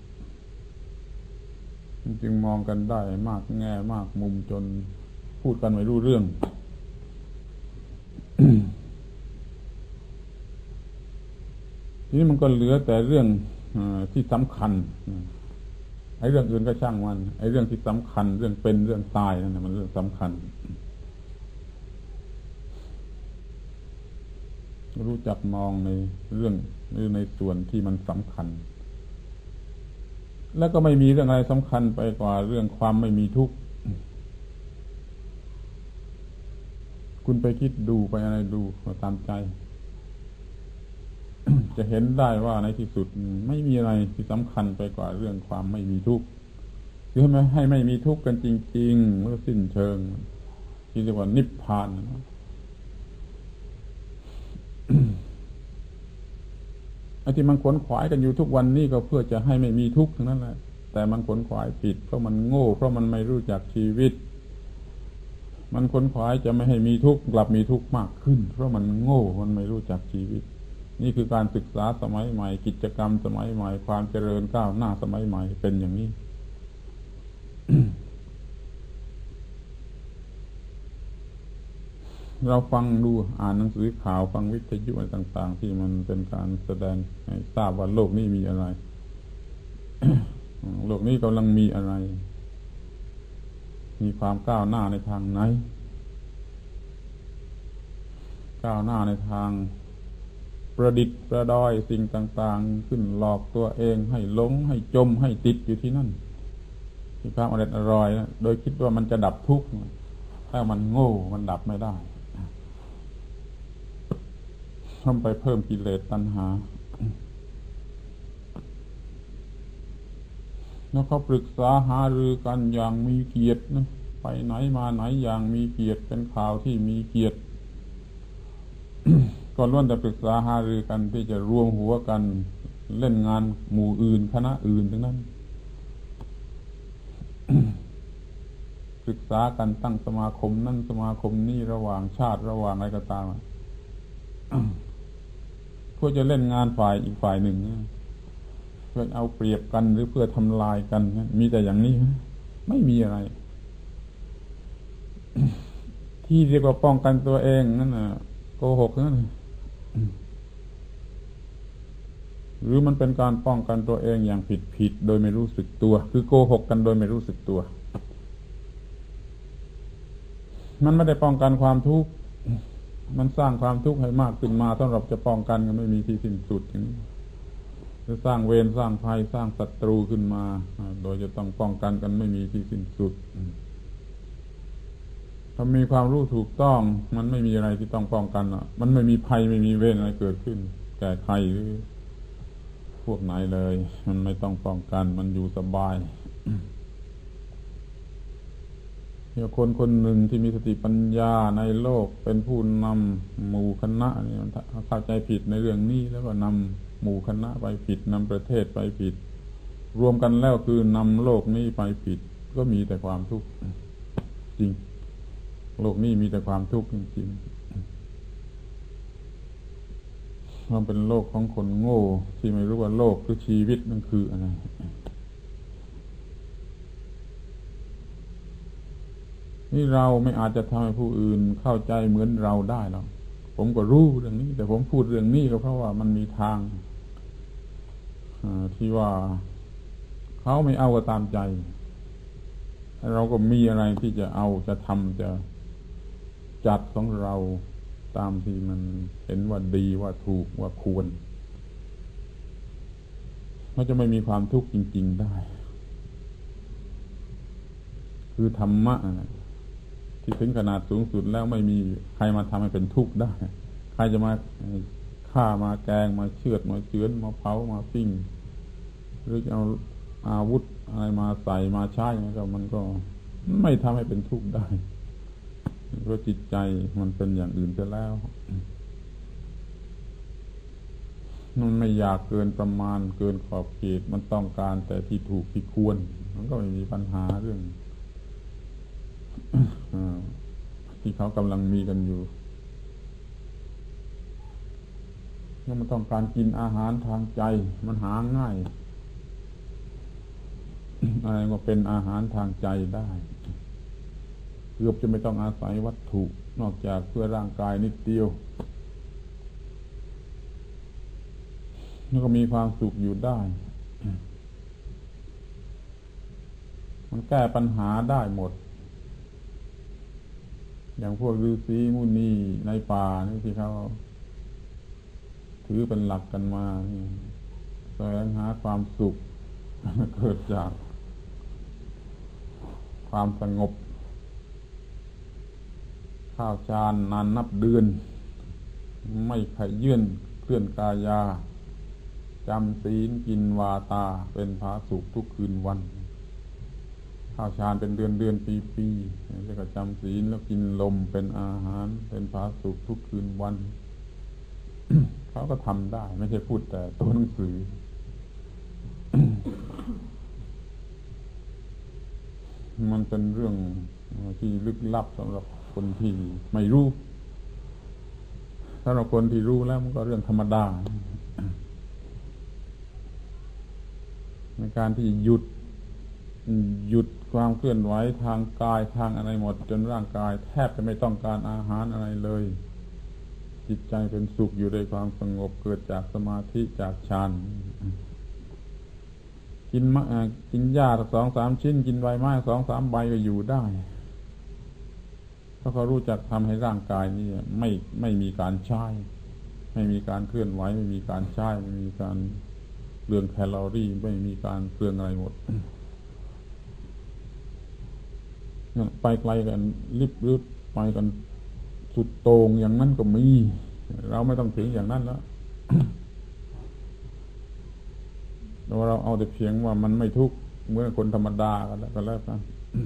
จึงมองกันได้มากแง่มากมุมจนพูดกันไม่รู้เรื่อง ทีนี้มันก็เหลือแต่เรื่องที่สำคัญไอ้เรื่องอื่นก็ช่างมันไอ้เรื่องที่สำคัญเรื่องเป็นเรื่องตายนั่นมันเรื่องสำคัญรู้จักมองในเรื่องหรือในส่วนที่มันสำคัญแล้วก็ไม่มีเรื่องอะไรสำคัญไปกว่าเรื่องความไม่มีทุกข์คุณไปคิดดูไปอะไรดูตามใจ จะเห็นได้ว่าในที่สุดไม่มีอะไรที่สำคัญไปกว่าเรื่องความไม่มีทุกข์คือให้ไม่ให้ไม่มีทุกข์กันจริงๆเมื่อสิ้นเชิงที่เรียกว่านิพพานไอ้ที่มันขวนขวายกันอยู่ทุกวันนี้ก็เพื่อจะให้ไม่มีทุกข์ทั้งนั้นแหละแต่มันขวนขวายผิดเพราะมันโง่เพราะมันไม่รู้จักชีวิตมันขวนขวายจะไม่ให้มีทุกข์กลับมีทุกข์มากขึ้นเพราะมันโง่มันไม่รู้จักชีวิตนี่คือการศึกษาสมัยใหม่กิจกรรมสมัยใหม่ความเจริญก้าวหน้าสมัยใหม่เป็นอย่างนี้ เราฟังดูอ่านหนังสือข่าวฟังวิทยุอะไรต่างๆที่มันเป็นการแสดงให้ทราบว่าโลกนี้มีอะไร โลกนี้กำลังมีอะไรมีความก้าวหน้าในทางไหนก้าวหน้าในทางประดิษฐ์ประดอยสิ่งต่างๆขึ้นหลอกตัวเองให้หลงให้จมให้ติดอยู่ที่นั่นที่ความอร่อยอร่อยนะโดยคิดว่ามันจะดับทุกข์ถ้ามันโง่มันดับไม่ได้ทำไปเพิ่มกิเลสตัณหาแล้วเขาปรึกษาหารือกันอย่างมีเกียรตินะไปไหนมาไหนอย่างมีเกียรติเป็นข่าวที่มีเกียรติ ก็ล้วนแต่ปรึกษาหารือกันที่จะรวมหัวกันเล่นงานหมู่อื่นคณะอื่นทั้งนั้น ปรึกษากันตั้งสมาคมนั่นสมาคมนี่ระหว่างชาติระหว่างอะไรก็ตาม เพื่อจะเล่นงานฝ่ายอีกฝ่ายหนึ่งเพื่อเอาเปรียบกันหรือเพื่อทำลายกันมีแต่อย่างนี้ไม่มีอะไร ที่เรียกว่าป้องกันตัวเองนั่นน่ะโกหกนั่นหรือมันเป็นการป้องกันตัวเองอย่างผิดๆโดยไม่รู้สึกตัวคือโกหกกันโดยไม่รู้สึกตัวมันไม่ได้ป้องกันความทุกข์มันสร้างความทุกข์ให้มากขึ้นมาสำหรับจะป้องกันก็ไม่มีที่สิ้นสุดอย่างนี้จะสร้างเวรสร้างภัยสร้างศัตรูขึ้นมาโดยจะต้องป้องกันกันไม่มีที่สิ้นสุดถ้ามีความรู้ถูกต้องมันไม่มีอะไรที่ต้องป้องกันอ่ะมันไม่มีภัยไม่มีเวรอะไรเกิดขึ้นแก่ใครหรือพวกไหนเลยมันไม่ต้องป้องกันมันอยู่สบายเดี๋ยวคนคนหนึ่งที่มีสติปัญญาในโลกเป็นผู้นำหมู่คณะนี่มันเข้าใจผิดในเรื่องนี้แล้วก็นำหมู่คณะไปผิดนำประเทศไปผิดรวมกันแล้วคือนำโลกนี้ไปผิดก็มีแต่ความทุกข์จริงโลกนี้มีแต่ความทุกข์จริงๆมันเป็นโลกของคนโง่ที่ไม่รู้ว่าโลกคือชีวิตนั่นคืออะไรนี่เราไม่อาจจะทำให้ผู้อื่นเข้าใจเหมือนเราได้หรอกผมก็รู้เรื่องนี้แต่ผมพูดเรื่องนี้ก็เพราะว่ามันมีทางที่ว่าเขาไม่เอาก็ตามใจเราก็มีอะไรที่จะเอาจะทำจะจัดของเราตามที่มันเห็นว่าดีว่าถูกว่าควรมันจะไม่มีความทุกข์จริงๆได้คือธรรมะที่ถึงขนาดสูงสุดแล้วไม่มีใครมาทำให้เป็นทุกข์ได้ใครจะมาฆ่ามาแกงมาเชือดมาเฉือนมาเผามาปิ้งหรือจะเอาอาวุธอะไรมาใส่มาใช้ก็มันก็ไม่ทำให้เป็นทุกข์ได้เพราะจิตใจมันเป็นอย่างอื่นไปแล้วมันไม่อยากเกินประมาณเกินขอบเขตมันต้องการแต่ที่ถูกที่ควรมันก็ไม่มีปัญหาเรื่องที่เขากำลังมีกันอยู่เมื่อมันต้องการกินอาหารทางใจมันหาง่ายอะไรก็เป็นอาหารทางใจได้เกือบจะไม่ต้องอาศัยวัตถุนอกจากเพื่อร่างกายนิดเดียวแล้วก็มีความสุขอยู่ได้มันแก้ปัญหาได้หมดอย่างพวกฤาษีมุนีในป่านี่ที่เขาถือเป็นหลักกันมาแสวงหาความสุขเกิดจากความสงบข้าวจานนานนับเดือนไม่ขยื่นเคลื่อนกายาจำศีลกินวาตาเป็นผาสุกทุกคืนวันข้าวฌานเป็นเดือนเดือนปีปีแล้วก็จำศีลแล้วกินลมเป็นอาหารเป็นผาสุกทุกคืนวัน เขาก็ทำได้ไม่ใช่พูดแต่ตัวหนังสือ มันเป็นเรื่องที่ลึกลับสำหรับคนที่ไม่รู้ถ้าเราคนที่รู้แล้วมันก็เรื่องธรรมดา ในการที่หยุดหยุดความเคลื่อนไหวทางกายทางอะไรหมดจนร่างกายแทบจะไม่ต้องการอาหารอะไรเลยจิตใจเป็นสุขอยู่ในความสงบเกิดจากสมาธิจากฌานกินมะกินหญ้าสองสามชิ้นกินใบไม้สองสามใบก็อยู่ได้เพราะเขารู้จักทำให้ร่างกายนี้ไม่ไม่มีการใช้ไม่มีการเคลื่อนไหวไม่มีการใช้ไม่มีการเปลืองแคลอรี่ไม่มีการเปลืองอะไรหมดไปไกลกันลิบลึกไปกันสุดโต่งอย่างนั้นก็มีเราไม่ต้องถึงอย่างนั้นแล้วแต่ว่าเราเอาแต่เพียงว่ามันไม่ทุกข์เหมือนคนธรรมดากันแล้วก็แล้วกัน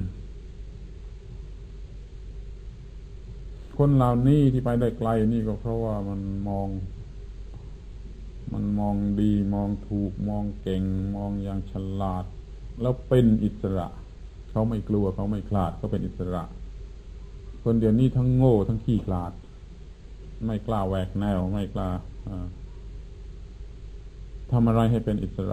คนเหล่านี้ที่ไปได้ไกลนี่ก็เพราะว่ามันมองมันมองดีมองถูกมองเก่งมองอย่างฉลาดแล้วเป็นอิสระเขาไม่กลัวเขาไม่คลาดเขาเป็นอิสระคนเดี๋ยวนี้ทั้งโง่ทั้งขี้คลาดไม่กล้าแหวกแนวไม่กล้าทำอะไรให้เป็นอิสระ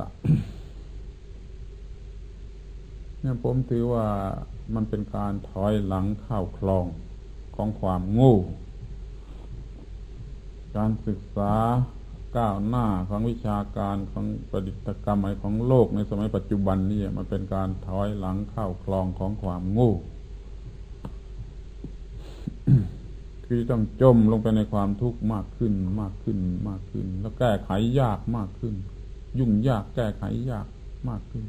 เนี่ยผมถือว่ามันเป็นการถอยหลังเข้าคลองของความโง่การศึกษาก้าวหน้าของวิชาการของประดิษฐกรรมอะไรของโลกในสมัยปัจจุบันนี่มันเป็นการถอยหลังเข้าคลองของความโง่ คือต้องจมลงไปในความทุกข์มากขึ้นมากขึ้นมากขึ้นแล้วแก้ไขยากมากขึ้นยุ่งยากแก้ไขยากมากขึ้น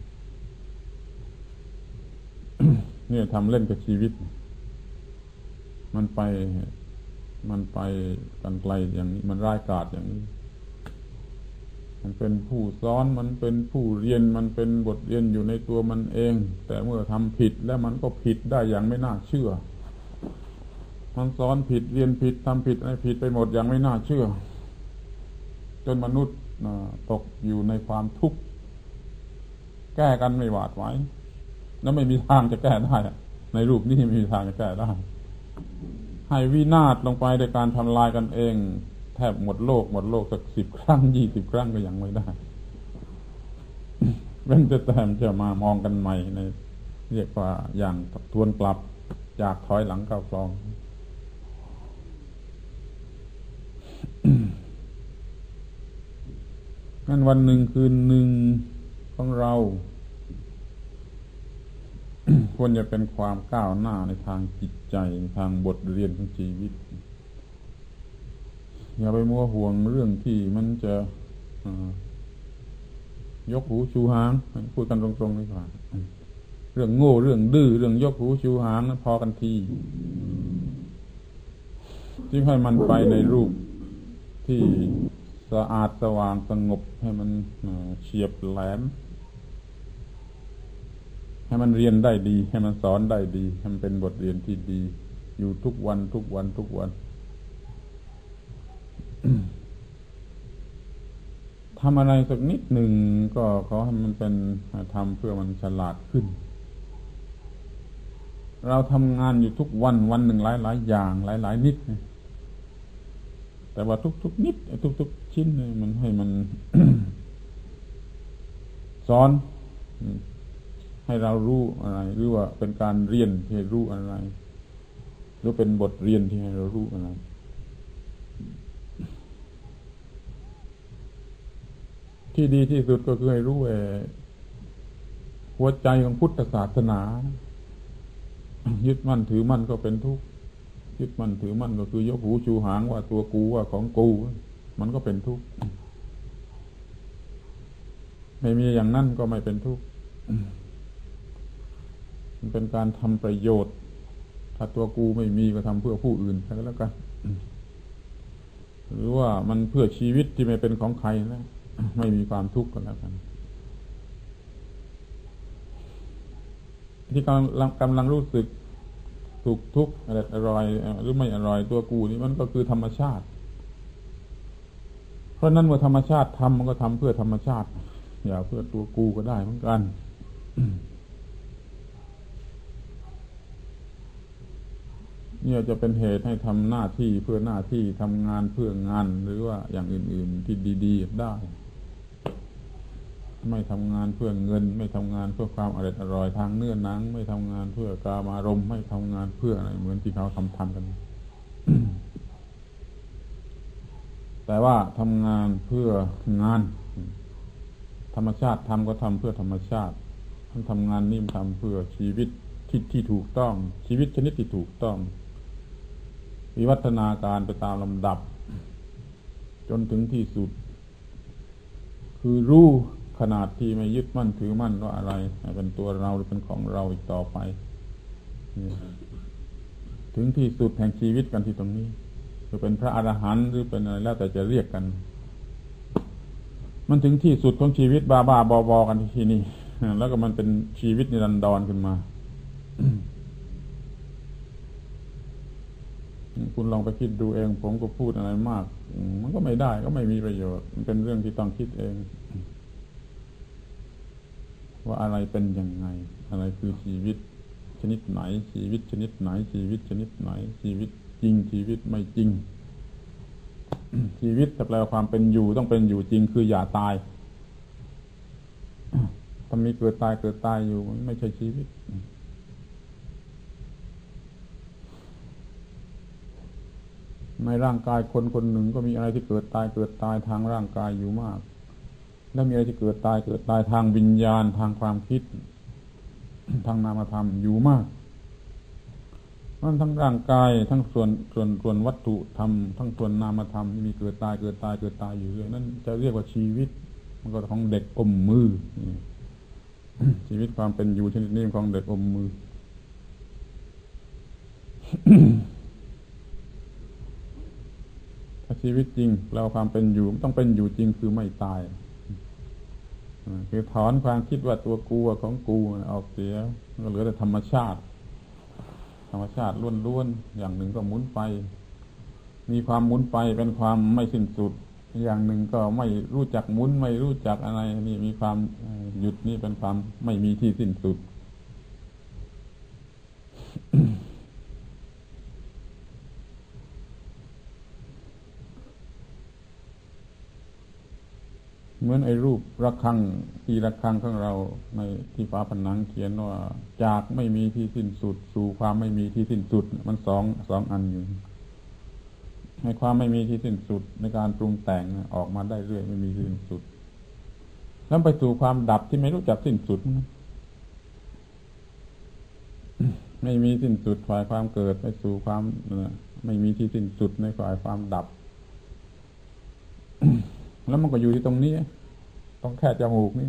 เนี่ยทำเล่นกับชีวิตมันไปมันไปกันไกลอย่างนี้มันร้ายกาจอย่างนี้มันเป็นผู้สอนมันเป็นผู้เรียนมันเป็นบทเรียนอยู่ในตัวมันเองแต่เมื่อทำผิดแล้วมันก็ผิดได้อย่างไม่น่าเชื่อมันสอนผิดเรียนผิดทำผิดอะไรผิดไปหมดอย่างไม่น่าเชื่อจนมนุษย์ตกอยู่ในความทุกข์แก้กันไม่หวาดไหวแล้วไม่มีทางจะแก้ได้ในรูปนี้ไม่มีทางจะแก้ได้ให้วินาศลงไปในการทำลายกันเองแทบหมดโลกหมดโลกสักสิบครั้งยี่สิบครั้งก็ยังไม่ได้ เว้นแต่แต่จะมามองกันใหม่ในเรียกว่าอย่างทวนกลับจากถอยหลังเข้าคลองงั้นวันหนึ่งคืนหนึ่งของเรา ควรจะเป็นความก้าวหน้าในทางจิตใจทางบทเรียนของชีวิตอย่าไปมัวห่วงเรื่องที่มันจะยกหูชูหางพูดกันตรงๆดีกว่าเรื่องโง่เรื่องดื้อเรื่องยกหูชูหางนั้นพอกันทีที่ให้มันไปในรูปที่สะอาดสว่างสงบให้มันเฉียบแหลมให้มันเรียนได้ดีให้มันสอนได้ดีให้มันเป็นบทเรียนที่ดีอยู่ทุกวันทุกวันทุกวัน ทำอะไรสักนิดหนึ่งก็ขอให้มันเป็นทำเพื่อมันฉลาดขึ้นเราทำงานอยู่ทุกวันวันหนึ่งหลายหลายอย่างหลายหลายนิดแต่ว่าทุกๆนิดทุกๆชิ้นมันให้มัน สอนให้เรารู้อะไรหรือว่าเป็นการเรียนที่ให้รู้อะไรหรือเป็นบทเรียนที่ให้เรารู้อะไรที่ดีที่สุดก็คือให้รู้ว่าหัวใจของพุทธศาสนายึดมั่นถือมั่นก็เป็นทุกข์ยึดมั่นถือมั่นก็คือยกหูชูหางว่าตัวกูว่าของกูมันก็เป็นทุกข์ไม่มีอย่างนั้นก็ไม่เป็นทุกข์มันเป็นการทำประโยชน์ถ้าตัวกูไม่มีก็ทำเพื่อผู้อื่นก็แล้วกันหรือว่ามันเพื่อชีวิตที่ไม่เป็นของใครแล้วไม่มีความทุกข์ก็แล้วกันที่กำลังกำลังรู้สึกสุขทุกข์อร่อยหรือไม่อร่อยตัวกูนี่มันก็คือธรรมชาติเพราะนั้นเมื่อธรรมชาติทำมันก็ทำเพื่อธรรมชาติอย่าเพื่อตัวกูก็ได้เหมือนกันเนี่ยจะเป็นเหตุให้ทำหน้าที่เพื่อหน้าที่ทำงานเพื่องานหรือว่าอย่างอื่นๆที่ดีๆได้ไม่ทำงานเพื่อเงินไม่ทำงานเพื่อความอร่อยอร่อยทางเนื้อหนังไม่ทำงานเพื่อกามารมณ์ไม่ทำงานเพื่ออะไรเหมือนที่เขาทำทำกัน แต่ว่าทำงานเพื่องานธรรมชาติทำก็ทำเพื่อธรรมชาติท่านทำงานนี่มันทำเพื่อชีวิตที่ที่ถูกต้องชีวิตชนิดที่ถูกต้องวิวัฒนาการไปตามลำดับจนถึงที่สุดคือรู้ขนาดที่ไม่ยึดมั่นถือมั่นว่าอะไรเป็นตัวเราหรือเป็นของเราอีกต่อไปถึงที่สุดแห่งชีวิตกันที่ตรงนี้จะเป็นพระอรหันต์หรือเป็นอะไรแล้วแต่จะเรียกกันมันถึงที่สุดของชีวิตบ้าๆบอๆกันที่นี่แล้วก็มันเป็นชีวิตนิรันดรขึ้นมา คุณลองไปคิดดูเองผมก็พูดอะไรมากมันก็ไม่ได้ก็ไม่มีประโยชน์มันเป็นเรื่องที่ต้องคิดเองว่าอะไรเป็นยังไงอะไรคือชีวิตชนิดไหนชีวิตชนิดไหนชีวิตชนิดไหนชีวิตจริงชีวิตไม่จริง ชีวิตแปลว่าความเป็นอยู่ต้องเป็นอยู่จริงคืออย่าตายถ้ามีเกิดตายเกิดตายอยู่มันไม่ใช่ชีวิตในร่างกายคนคนหนึ่งก็มีอะไรที่เกิดตายเกิดตายทางร่างกายอยู่มากแล้วมีอะไรที่เกิดตายเกิดตายทางวิญญาณทางความคิดทางนามธรรมอยู่มากมันทั้งร่างกายทั้งส่วนส่วนส่วนวัตถุธรรมทั้งส่วนนามธรรมมีเกิดตายเกิดตายเกิดตายอยู่เรื่อยนั่นจะเรียกว่าชีวิตมันก็ของเด็กอมมือ ชีวิตความเป็นอยู่ชนิดนี้ของเด็กอมมือ ถ้าชีวิตจริงเราความเป็นอยู่ต้องเป็นอยู่จริงคือไม่ตายคือถอนความคิดว่าตัวกูของกูออกเสียก็เหลือแต่ธรรมชาติธรรมชาติล้วนๆอย่างหนึ่งก็หมุนไปมีความหมุนไปเป็นความไม่สิ้นสุดอย่างหนึ่งก็ไม่รู้จักหมุนไม่รู้จักอะไรนี่มีความหยุดนี่เป็นความไม่มีที่สิ้นสุด เหมือนไอ้รูประฆังตีระฆังของเราในที่ฝาผนังเขียนว่าจากไม่มีที่สิ้นสุดสู่ความไม่มีที่สิ้นสุดมันสองสองอันอยู่ให้ความไม่มีที่สิ้นสุดในการปรุงแต่งออกมาได้เรื่อยไม่มีที่สิ้นสุดแล้วไปสู่ความดับที่ไม่รู้จักสิ้นสุดไม่มีสิ้นสุดฝ่ายความเกิดไปสู่ความไม่มีที่สิ้นสุดในฝ่ายความดับ แล้วมันก็อยู่ที่ตรงนี้ต้องแค่จมูกนี้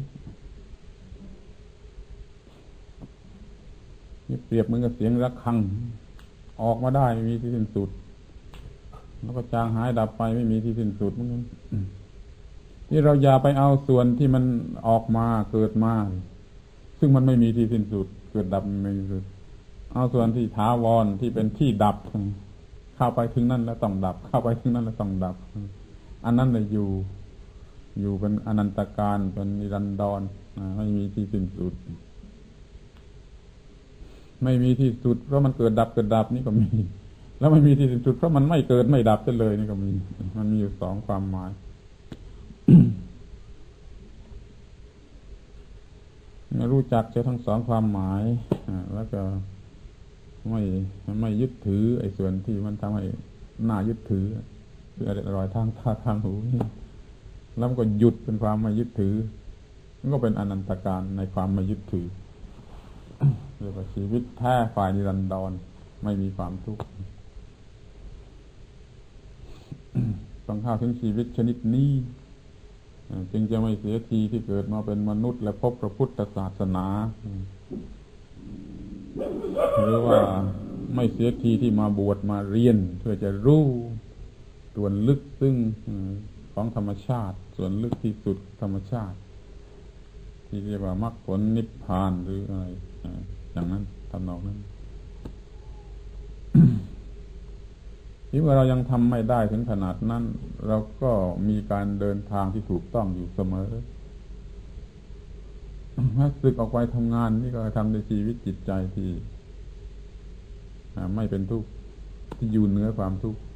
นี่เปรียบเหมือนกับเสียงระฆังออกมาได้ไม่มีที่สิ้นสุดแล้วก็จางหายดับไปไม่มีที่สิ้นสุดเหมือนกันนี่เราอย่าไปเอาส่วนที่มันออกมาเกิดมาซึ่งมันไม่มีที่สิ้นสุดเกิดดับไม่มีสุดเอาส่วนที่ถาวรที่เป็นที่ดับเข้าไปถึงนั่นแล้วต้องดับเข้าไปถึงนั่นแล้วต้องดับอันนั้นเลยอยู่อยู่เป็นอนันตการเป็นนิรันดรไม่มีที่สิ้นสุดไม่มีที่สุดเพราะมันเกิดดับเกิดดับนี่ก็มีแล้วไม่มีที่สิ้นสุดเพราะมันไม่เกิดไม่ดับเลยนี่ก็มีมันมีอยู่สองความหมาย รู้จักเจ้าทั้งสองความหมายแล้วก็ไม่ไม่ยึดถือไอ้ส่วนที่มันทำให้น่ายึดถือคืออร่อยทางตาทางหูนี่แล้วก็หยุดเป็นความไม่ยึดถือมันก็เป็นอนันตการในความไม่ยึดถือเรียกว่าชีวิตแท้ฝ่ายนิรันดรไม่มีความทุกข์ต้องเข้าถึงชีวิตชนิดนี้จึงจะไม่เสียทีที่เกิดมาเป็นมนุษย์และพบพระพุทธศาสนาหรือว่าไม่เสียทีที่มาบวชมาเรียนเพื่อจะรู้ส่วนลึกซึ่งของธรรมชาติส่วนลึกที่สุดธรรมชาติที่เรียกว่ามรรคผลนิพพานหรืออะไรอย่างนั้นทำนองนั้นที่เมื่อเรายังทำไม่ได้ถึงขนาดนั้นเราก็มีการเดินทางที่ถูกต้องอยู่เสมอถ้าสึกออกไปทำงานนี่ก็ทำในชีวิตจิตใจที่ไม่เป็นทุกข์ที่อยู่เหนือความทุกข์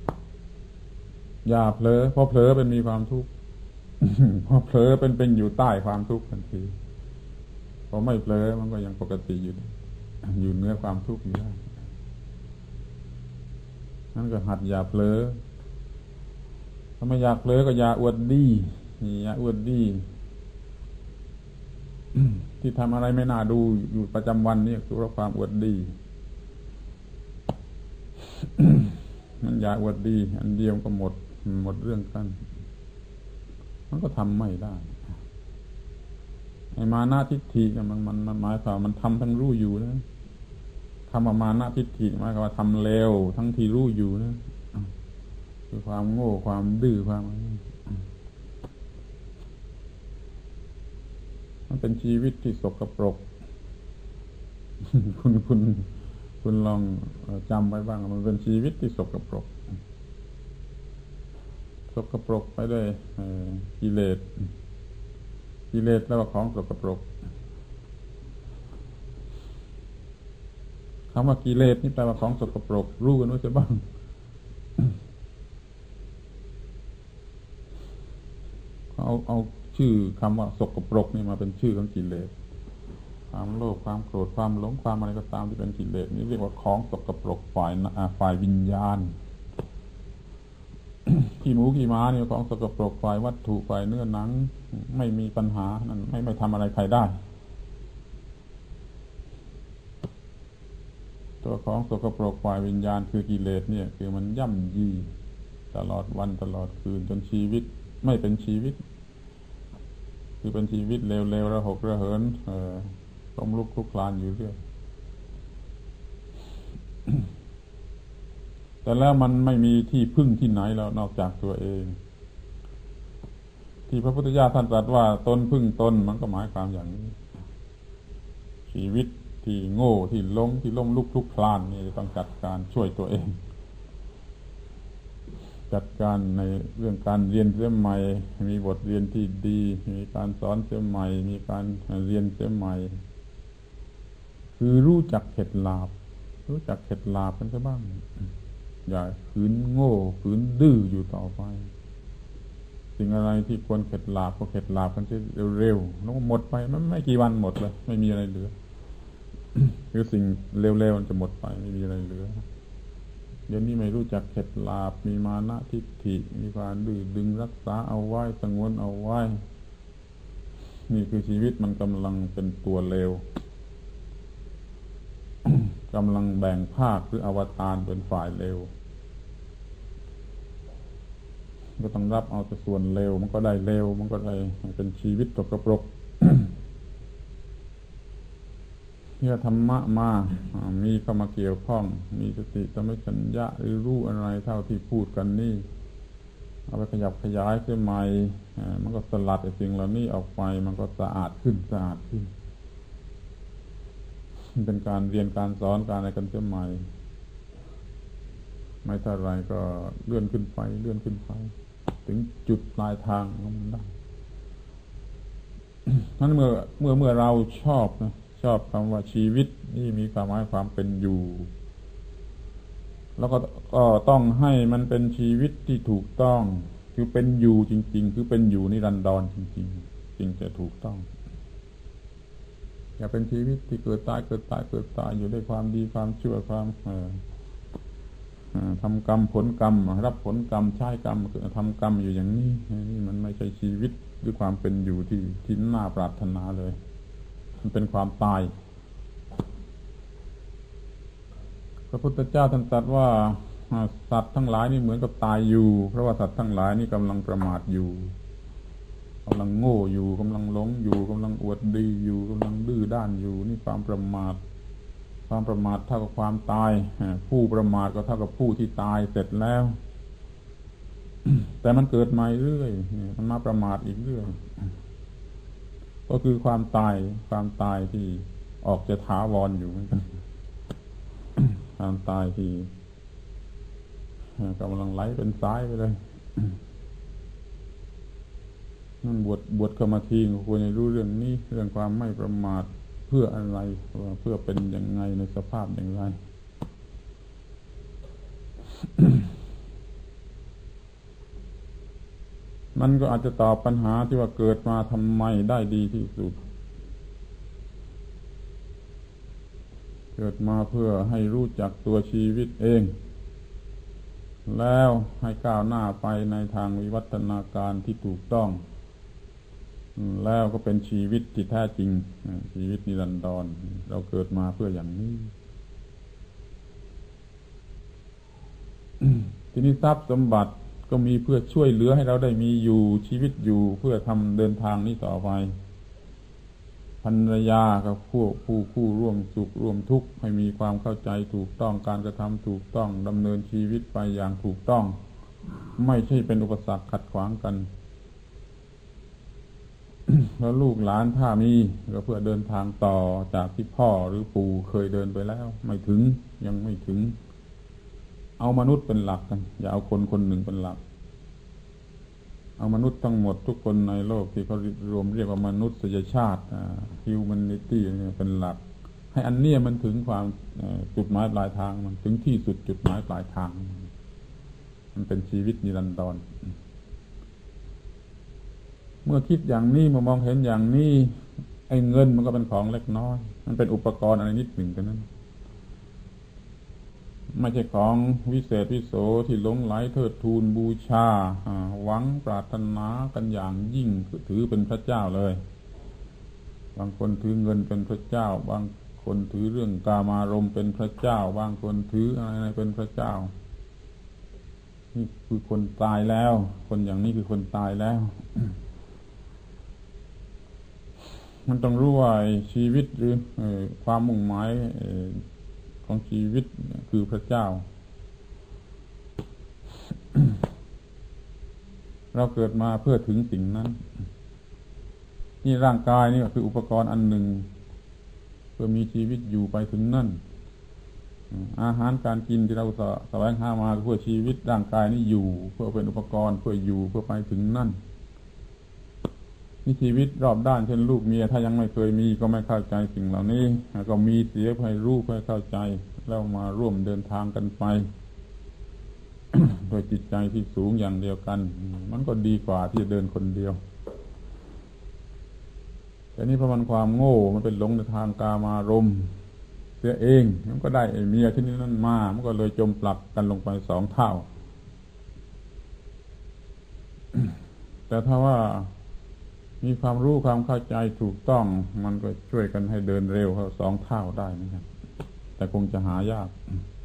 อย่าเผลอพอเผลอเป็นมีความทุกข์พอเผลอเป็นเป็นอยู่ใต้ความทุกข์ทันทีพอไม่เผลอมันก็ยังปกติอยู่อยู่เหนือความทุกข์อยู่ได้นั่นก็หัดอย่าเผลอถ้าไม่อยากเผลอก็อย่าอวดดีอย่าอวดดีที่ทำอะไรไม่น่าดูอยู่ประจำวันนี่คือเพราะความอวดดีมันอย่าอวดดีอันเดียวก็หมดหมดเรื่องกันมันก็ทำไม่ได้ไอ้มานะทิฏฐิมันมันมันหมายความมันทำทั้งรู้อยู่นะคำว่ามานะทิฏฐิหมายความว่าทำเลวทั้งที่รู้อยู่นะคือความโง่ความดื้อความมันเป็นชีวิตที่สกปรกคุณคุณคุณลองจำไว้บ้างมันเป็นชีวิตที่สกปรกสกปรกไปด้วยกิเลสกิเลสแล้วของสกปรกคำว่ากิเลสนี่แปลว่าของสกปรกรู้กันไว้จะบ้างเอาเอาชื่อคำว่าสกปรกนี่มาเป็นชื่อของกิเลสความโลภความโกรธความหลงความอะไรก็ตามที่เป็นกิเลสนี่เรียกว่าของสกปรกฝ่ายฝ่ายวิญญาณขี้หมูขี้ม้านี่ของสกปรกฝ่ายวัตถุฝ่ายเนื้อหนังไม่มีปัญหานั่นไม่ไม่ทำอะไรใครได้ตัวของสกปรกฝ่ายวิญญาณคือกิเลสเนี่ยคือมันย่ำยีตลอดวันตลอดคืนจนชีวิตไม่เป็นชีวิตคือเป็นชีวิตเลวๆระหกระเหินเอ่อล้มลุกคลุกคลานอยู่เรื่อย แต่แล้วมันไม่มีที่พึ่งที่ไหนแล้วนอกจากตัวเองที่พระพุทธเจ้าท่านตรัสว่าตนพึ่งตนมันก็หมายความอย่างนี้ชีวิตที่โง่ที่ล้มที่ล้มลุกคลุกคลานนี่ต้องจัดการช่วยตัวเองจัดการในเรื่องการเรียนเสียใหม่มีบทเรียนที่ดีมีการสอนเสียใหม่มีการเรียนเสียใหม่คือรู้จักเข็ดหลาบรู้จักเข็ดหลาบกันซะบ้างอย่าขืนโง่ขืนดื้ออยู่ต่อไปสิ่งอะไรที่ควรเข็ดหลาบก็เข็ดหลาบกันเร็วๆแล้วก็หมดไปมันไม่กี่วันหมดเลยไม่มีอะไรเหลือ คือสิ่งเร็วๆมันจะหมดไปไม่มีอะไรเหลือเดี๋ยวนี้ไม่รู้จักเข็ดหลาบมีมานะทิฏฐิมีความดื้อดึงรักษาเอาไว้สงวนเอาไว้นี่คือชีวิตมันกำลังเป็นตัวเลว กำลังแบ่งภาคหรืออวตารเป็นฝ่ายเลวก็ต้องรับเอาแต่ส่วนเลวมันก็ได้เลวมันก็ได้เป็นชีวิตตกกระปรก เมื่อธรรมะมามีเข้ามาเกี่ยวข้องมีสติสัมปชัญญะหรือรู้อะไรเท่าที่พูดกันนี่เอาไปขยับขยายเสียใหม่มันก็สลัดไอ้สิ่งเหล่านี้ออกไปมันก็สะอาดขึ้นสะอาดขึ้นเป็นการเรียนการสอนการอะไรกันเสียใหม่ไม่เท่าไรก็เลื่อนขึ้นไปเลื่อนขึ้นไปถึงจุดปลายทางของมันได้นั้นเมื่อเมื่อเมื่อเราชอบนะชอบคำว่าชีวิตนี่มีความหมายความเป็นอยู่แล้วก็ก็ต้องให้มันเป็นชีวิตที่ถูกต้องคือเป็นอยู่จริงๆคือเป็นอยู่นิรันดรจริงๆจึงจะถูกต้องอย่าเป็นชีวิตที่เกิดตายเกิดตายเกิดตายอยู่ด้วยความดีความชั่วความเอ่อทำกรรมผลกรรมรับผลกรรมใช้กรรมทำกรรมอยู่อย่างนี้นี่มันไม่ใช่ชีวิตด้วยความเป็นอยู่ที่ที่น่าปรารถนาเลยมันเป็นความตายพระพุทธเจ้าท่านตรัสว่าสัตว์ทั้งหลายนี่เหมือนกับตายอยู่เพราะว่าสัตว์ทั้งหลายนี่กำลังประมาทอยู่กำลังโง่อยู่กำลังหลงอยู่กำลังอวดดีอยู่กำลังดื้อด้านอยู่นี่ความประมาทความประมาทเท่ากับความตายผู้ประมาทก็เท่ากับผู้ที่ตายเสร็จแล้ว แต่มันเกิดใหม่เรื่อยมันมาประมาทอีกเรื่อยก็คือความตายความตายที่ออกจะถาวรอยู่เหมือนกันความตายที่กำลังไหลเป็นสายไปเลยนั่นบวชบวชเข้ามาทีควรจะรู้เรื่องนี้เรื่องความไม่ประมาทเพื่ออะไรเพื่อเป็นยังไงในสภาพอย่างไร มันก็อาจจะตอบปัญหาที่ว่าเกิดมาทำไมได้ดีที่สุดเกิดมาเพื่อให้รู้จักตัวชีวิตเองแล้วให้ก้าวหน้าไปในทางวิวัฒนาการที่ถูกต้องแล้วก็เป็นชีวิตที่แท้จริงชีวิตนิรันดรเราเกิดมาเพื่ออย่างนี้ ทีนี้ทรัพย์สมบัติก็มีเพื่อช่วยเหลือให้เราได้มีอยู่ชีวิตอยู่เพื่อทำเดินทางนี้ต่อไปภรรยากับผู้ผู้คู่ร่วมสุขร่วมทุกข์ให้มีความเข้าใจถูกต้องการกระทำถูกต้องดำเนินชีวิตไปอย่างถูกต้องไม่ใช่เป็นอุปสรรคขัดขวางกัน แล้วลูกหลานถ้ามีก็เพื่อเดินทางต่อจากที่พ่อหรือปู่เคยเดินไปแล้วไม่ถึงยังไม่ถึงเอามนุษย์เป็นหลักกันอย่าเอาคนคนหนึ่งเป็นหลักเอามนุษย์ทั้งหมดทุกคนในโลกที่เขารวมเรียกว่ามนุษยชาติ humanity เนี่ยเป็นหลักให้อันเนี้ยมันถึงความจุดหมายปลายทางมันถึงที่สุดจุดหมายปลายทางมันเป็นชีวิตนิรันดรเมื่อคิดอย่างนี้มามองเห็นอย่างนี้ไอ้เงินมันก็เป็นของเล็กน้อยมันเป็นอุปกรณ์อะไรนิดหนึ่งกันนั้นไม่ใช่ของวิเศษวิโสที่หลงไหลเทิดทูนบูชาหวังปรารถนากันอย่างยิ่งถือเป็นพระเจ้าเลยบางคนถือเงินเป็นพระเจ้าบางคนถือเรื่องกามารมณ์เป็นพระเจ้าบางคนถืออะไรเป็นพระเจ้านี่คือคนตายแล้วคนอย่างนี้คือคนตายแล้ว มันต้องรู้ว่าชีวิตหรือความมุ่งหมายของชีวิตคือพระเจ้า เราเกิดมาเพื่อถึงสิ่งนั้นนี่ร่างกายนี่ก็คืออุปกรณ์อันหนึ่งเพื่อมีชีวิตอยู่ไปถึงนั่นอาหารการกินที่เราแสวงหามาเพื่อชีวิตร่างกายนี้อยู่เพื่อเป็นอุปกรณ์เพื่ออยู่เพื่อไปถึงนั่นนี่ชีวิตรอบด้านเช่นลูกเมียถ้ายังไม่เคยมีก็ไม่เข้าใจสิ่งเหล่านี้ก็มีเสียเพื่อให้รู้เพื่อให้เข้าใจแล้วมาร่วมเดินทางกันไป โดยจิตใจที่สูงอย่างเดียวกันมันก็ดีกว่าที่จะเดินคนเดียวแต่นี่เพราะมันความโง่มันเป็นหลงในทางกามารมณ์เสียเองมันก็ได้ไอ้เมียที่นี่นั่นมามันก็เลยจมปลักกันลงไปสองเท่า แต่ถ้าว่ามีความรู้ความเข้าใจถูกต้องมันก็ช่วยกันให้เดินเร็วเข้าสองเท่าได้นะครับแต่คงจะหายาก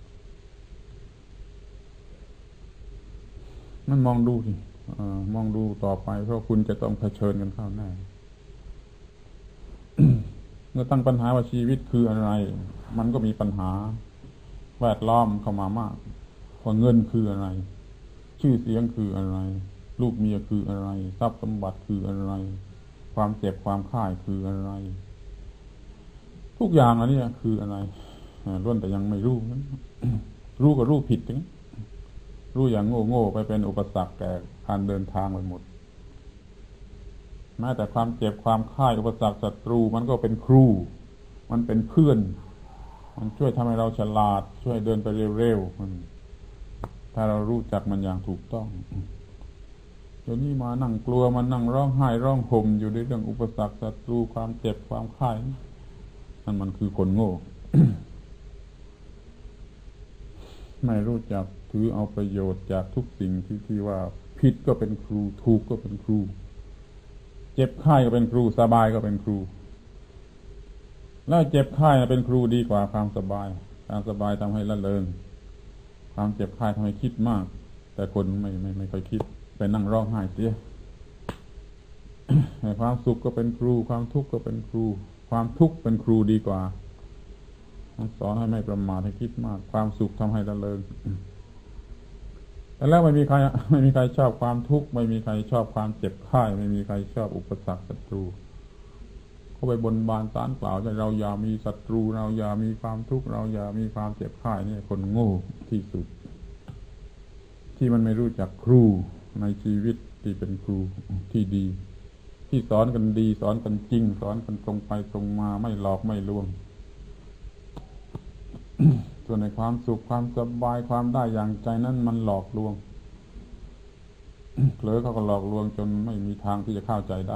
นั่นมองดูสิมองดูต่อไปเพราะคุณจะต้องเผชิญกันเข้าแน่ เมื่อตั้งปัญหาว่าชีวิตคืออะไรมันก็มีปัญหาแวดล้อมเข้ามามากว่าเงินคืออะไรชื่อเสียงคืออะไรลูกเมียคืออะไรทรัพย์สมบัติคืออะไรความเจ็บความข่ายคืออะไรทุกอย่างอันนี้คืออะไรล้วนแต่ยังไม่รู้ รู้ก็รู้ผิดถึงรู้อย่างโง่ๆไปเป็นอุปสรรคแก่การเดินทางไปหมดแม้แต่ความเจ็บความข่ายอุปสรรคศัตรูมันก็เป็นครูมันเป็นเพื่อนมันช่วยทำให้เราฉลาดช่วยเดินไปเร็วๆถ้าเรารู้จักมันอย่างถูกต้องเดี๋ยวนี้มานั่งกลัวมานั่งร้องไห้ร้องห่มอยู่ในเรื่องอุปสรรคศัตรูความเจ็บความไข้นั่นมันคือคนโง่ ไม่รู้จักถือเอาประโยชน์จากทุกสิ่งที่ที่ว่าผิดก็เป็นครูถูกก็เป็นครูเจ็บไข้ก็เป็นครูสบายก็เป็นครูแล้วเจ็บไข้เป็นครูดีกว่าความสบายความสบายทำให้ละเลงความเจ็บไข้ทำให้คิดมากแต่คนไม่ไม่ไม่ค่อยคิดไปนั่งร้องไห้เสีย ความสุขก็เป็นครูความทุกข์ก็เป็นครูความทุกข์เป็นครูดีกว่าสอนให้ไม่ประมาทให้คิดมากความสุขทำให้ละเลงแต่แล้วไม่มีใครไม่มีใครชอบความทุกข์ไม่มีใครชอบความเจ็บไข้ไม่มีใครชอบอุปสรรคศัตรูเขาไปบนบานศาลกล่าวว่าเราอย่ามีศัตรูเราอย่ามีความทุกข์เราอย่ามีความเจ็บไข้นี่คนโง่ที่สุดที่มันไม่รู้จักครูในชีวิตที่เป็นครูที่ดีที่สอนกันดีสอนกันจริงสอนกันตรงไปตรงมาไม่หลอกไม่ลวง ส่วนในความสุขความสบายความได้อย่างใจนั้นมันหลอกลวง เผลอเขาก็หลอกลวงจนไม่มีทางที่จะเข้าใจได้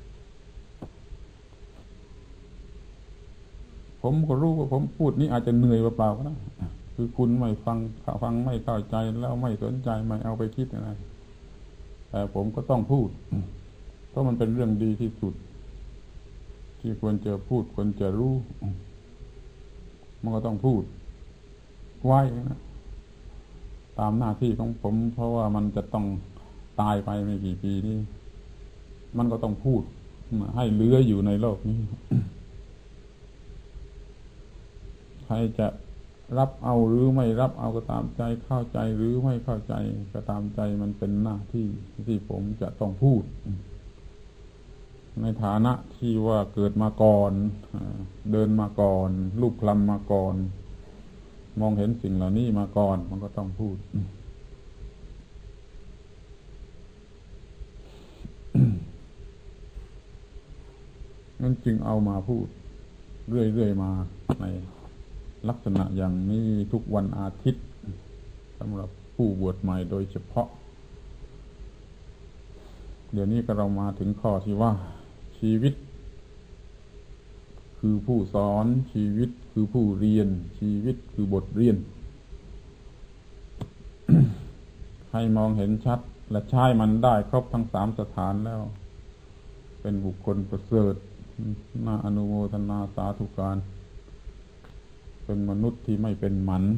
ผมก็รู้ว่าผมพูดนี้อาจจะเหนื่อยเปล่าๆก็ได้คือคุณไม่ฟังฟังไม่เข้าใจแล้วไม่สนใจไม่เอาไปคิดอะไรแต่ผมก็ต้องพูดเพราะมันเป็นเรื่องดีที่สุดที่ควรจะพูดควรจะรู้มันก็ต้องพูดไว้นะตามหน้าที่ของผมเพราะว่ามันจะต้องตายไปไม่กี่ปีนี้มันก็ต้องพูดให้เหลืออยู่ในโลกนี้ ใครจะรับเอาหรือไม่รับเอาก็ตามใจเข้าใจหรือไม่เข้าใจก็ตามใจมันเป็นหน้าที่ที่ผมจะต้องพูดในฐานะที่ว่าเกิดมาก่อนเดินมาก่อนลูกคลำมาก่อนมองเห็นสิ่งเหล่านี้มาก่อนมันก็ต้องพูด นั่นจึงเอามาพูดเรื่อยๆมาในลักษณะอย่างนี้ทุกวันอาทิตย์สำหรับผู้บวชใหม่โดยเฉพาะเดี๋ยวนี้ก็เรามาถึงข้อที่ว่าชีวิตคือผู้สอนชีวิตคือผู้เรียนชีวิตคือบทเรียน ให้มองเห็นชัดและใช้มันได้ครบทั้งสามสถานแล้วเป็นบุคคลประเสริฐน่าอนุโมทนาสาธุการเป็นมนุษย์ที่ไม่เป็นหมัน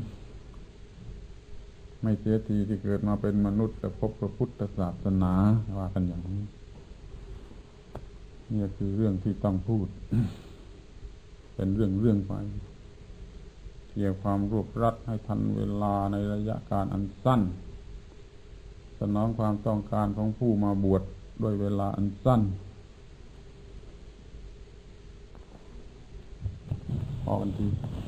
ไม่เสียทีที่เกิดมาเป็นมนุษย์และพบพระพุทธศาสนาว่ากันอย่างนี้นี่คือเรื่องที่ต้องพูด เป็นเรื่องเรื่องไปเกี่ยวความรวบรัดให้ทันเวลาในระยะการอันสั้นสนองความต้องการของผู้มาบวชด้วยเวลาอันสั้นพอกันที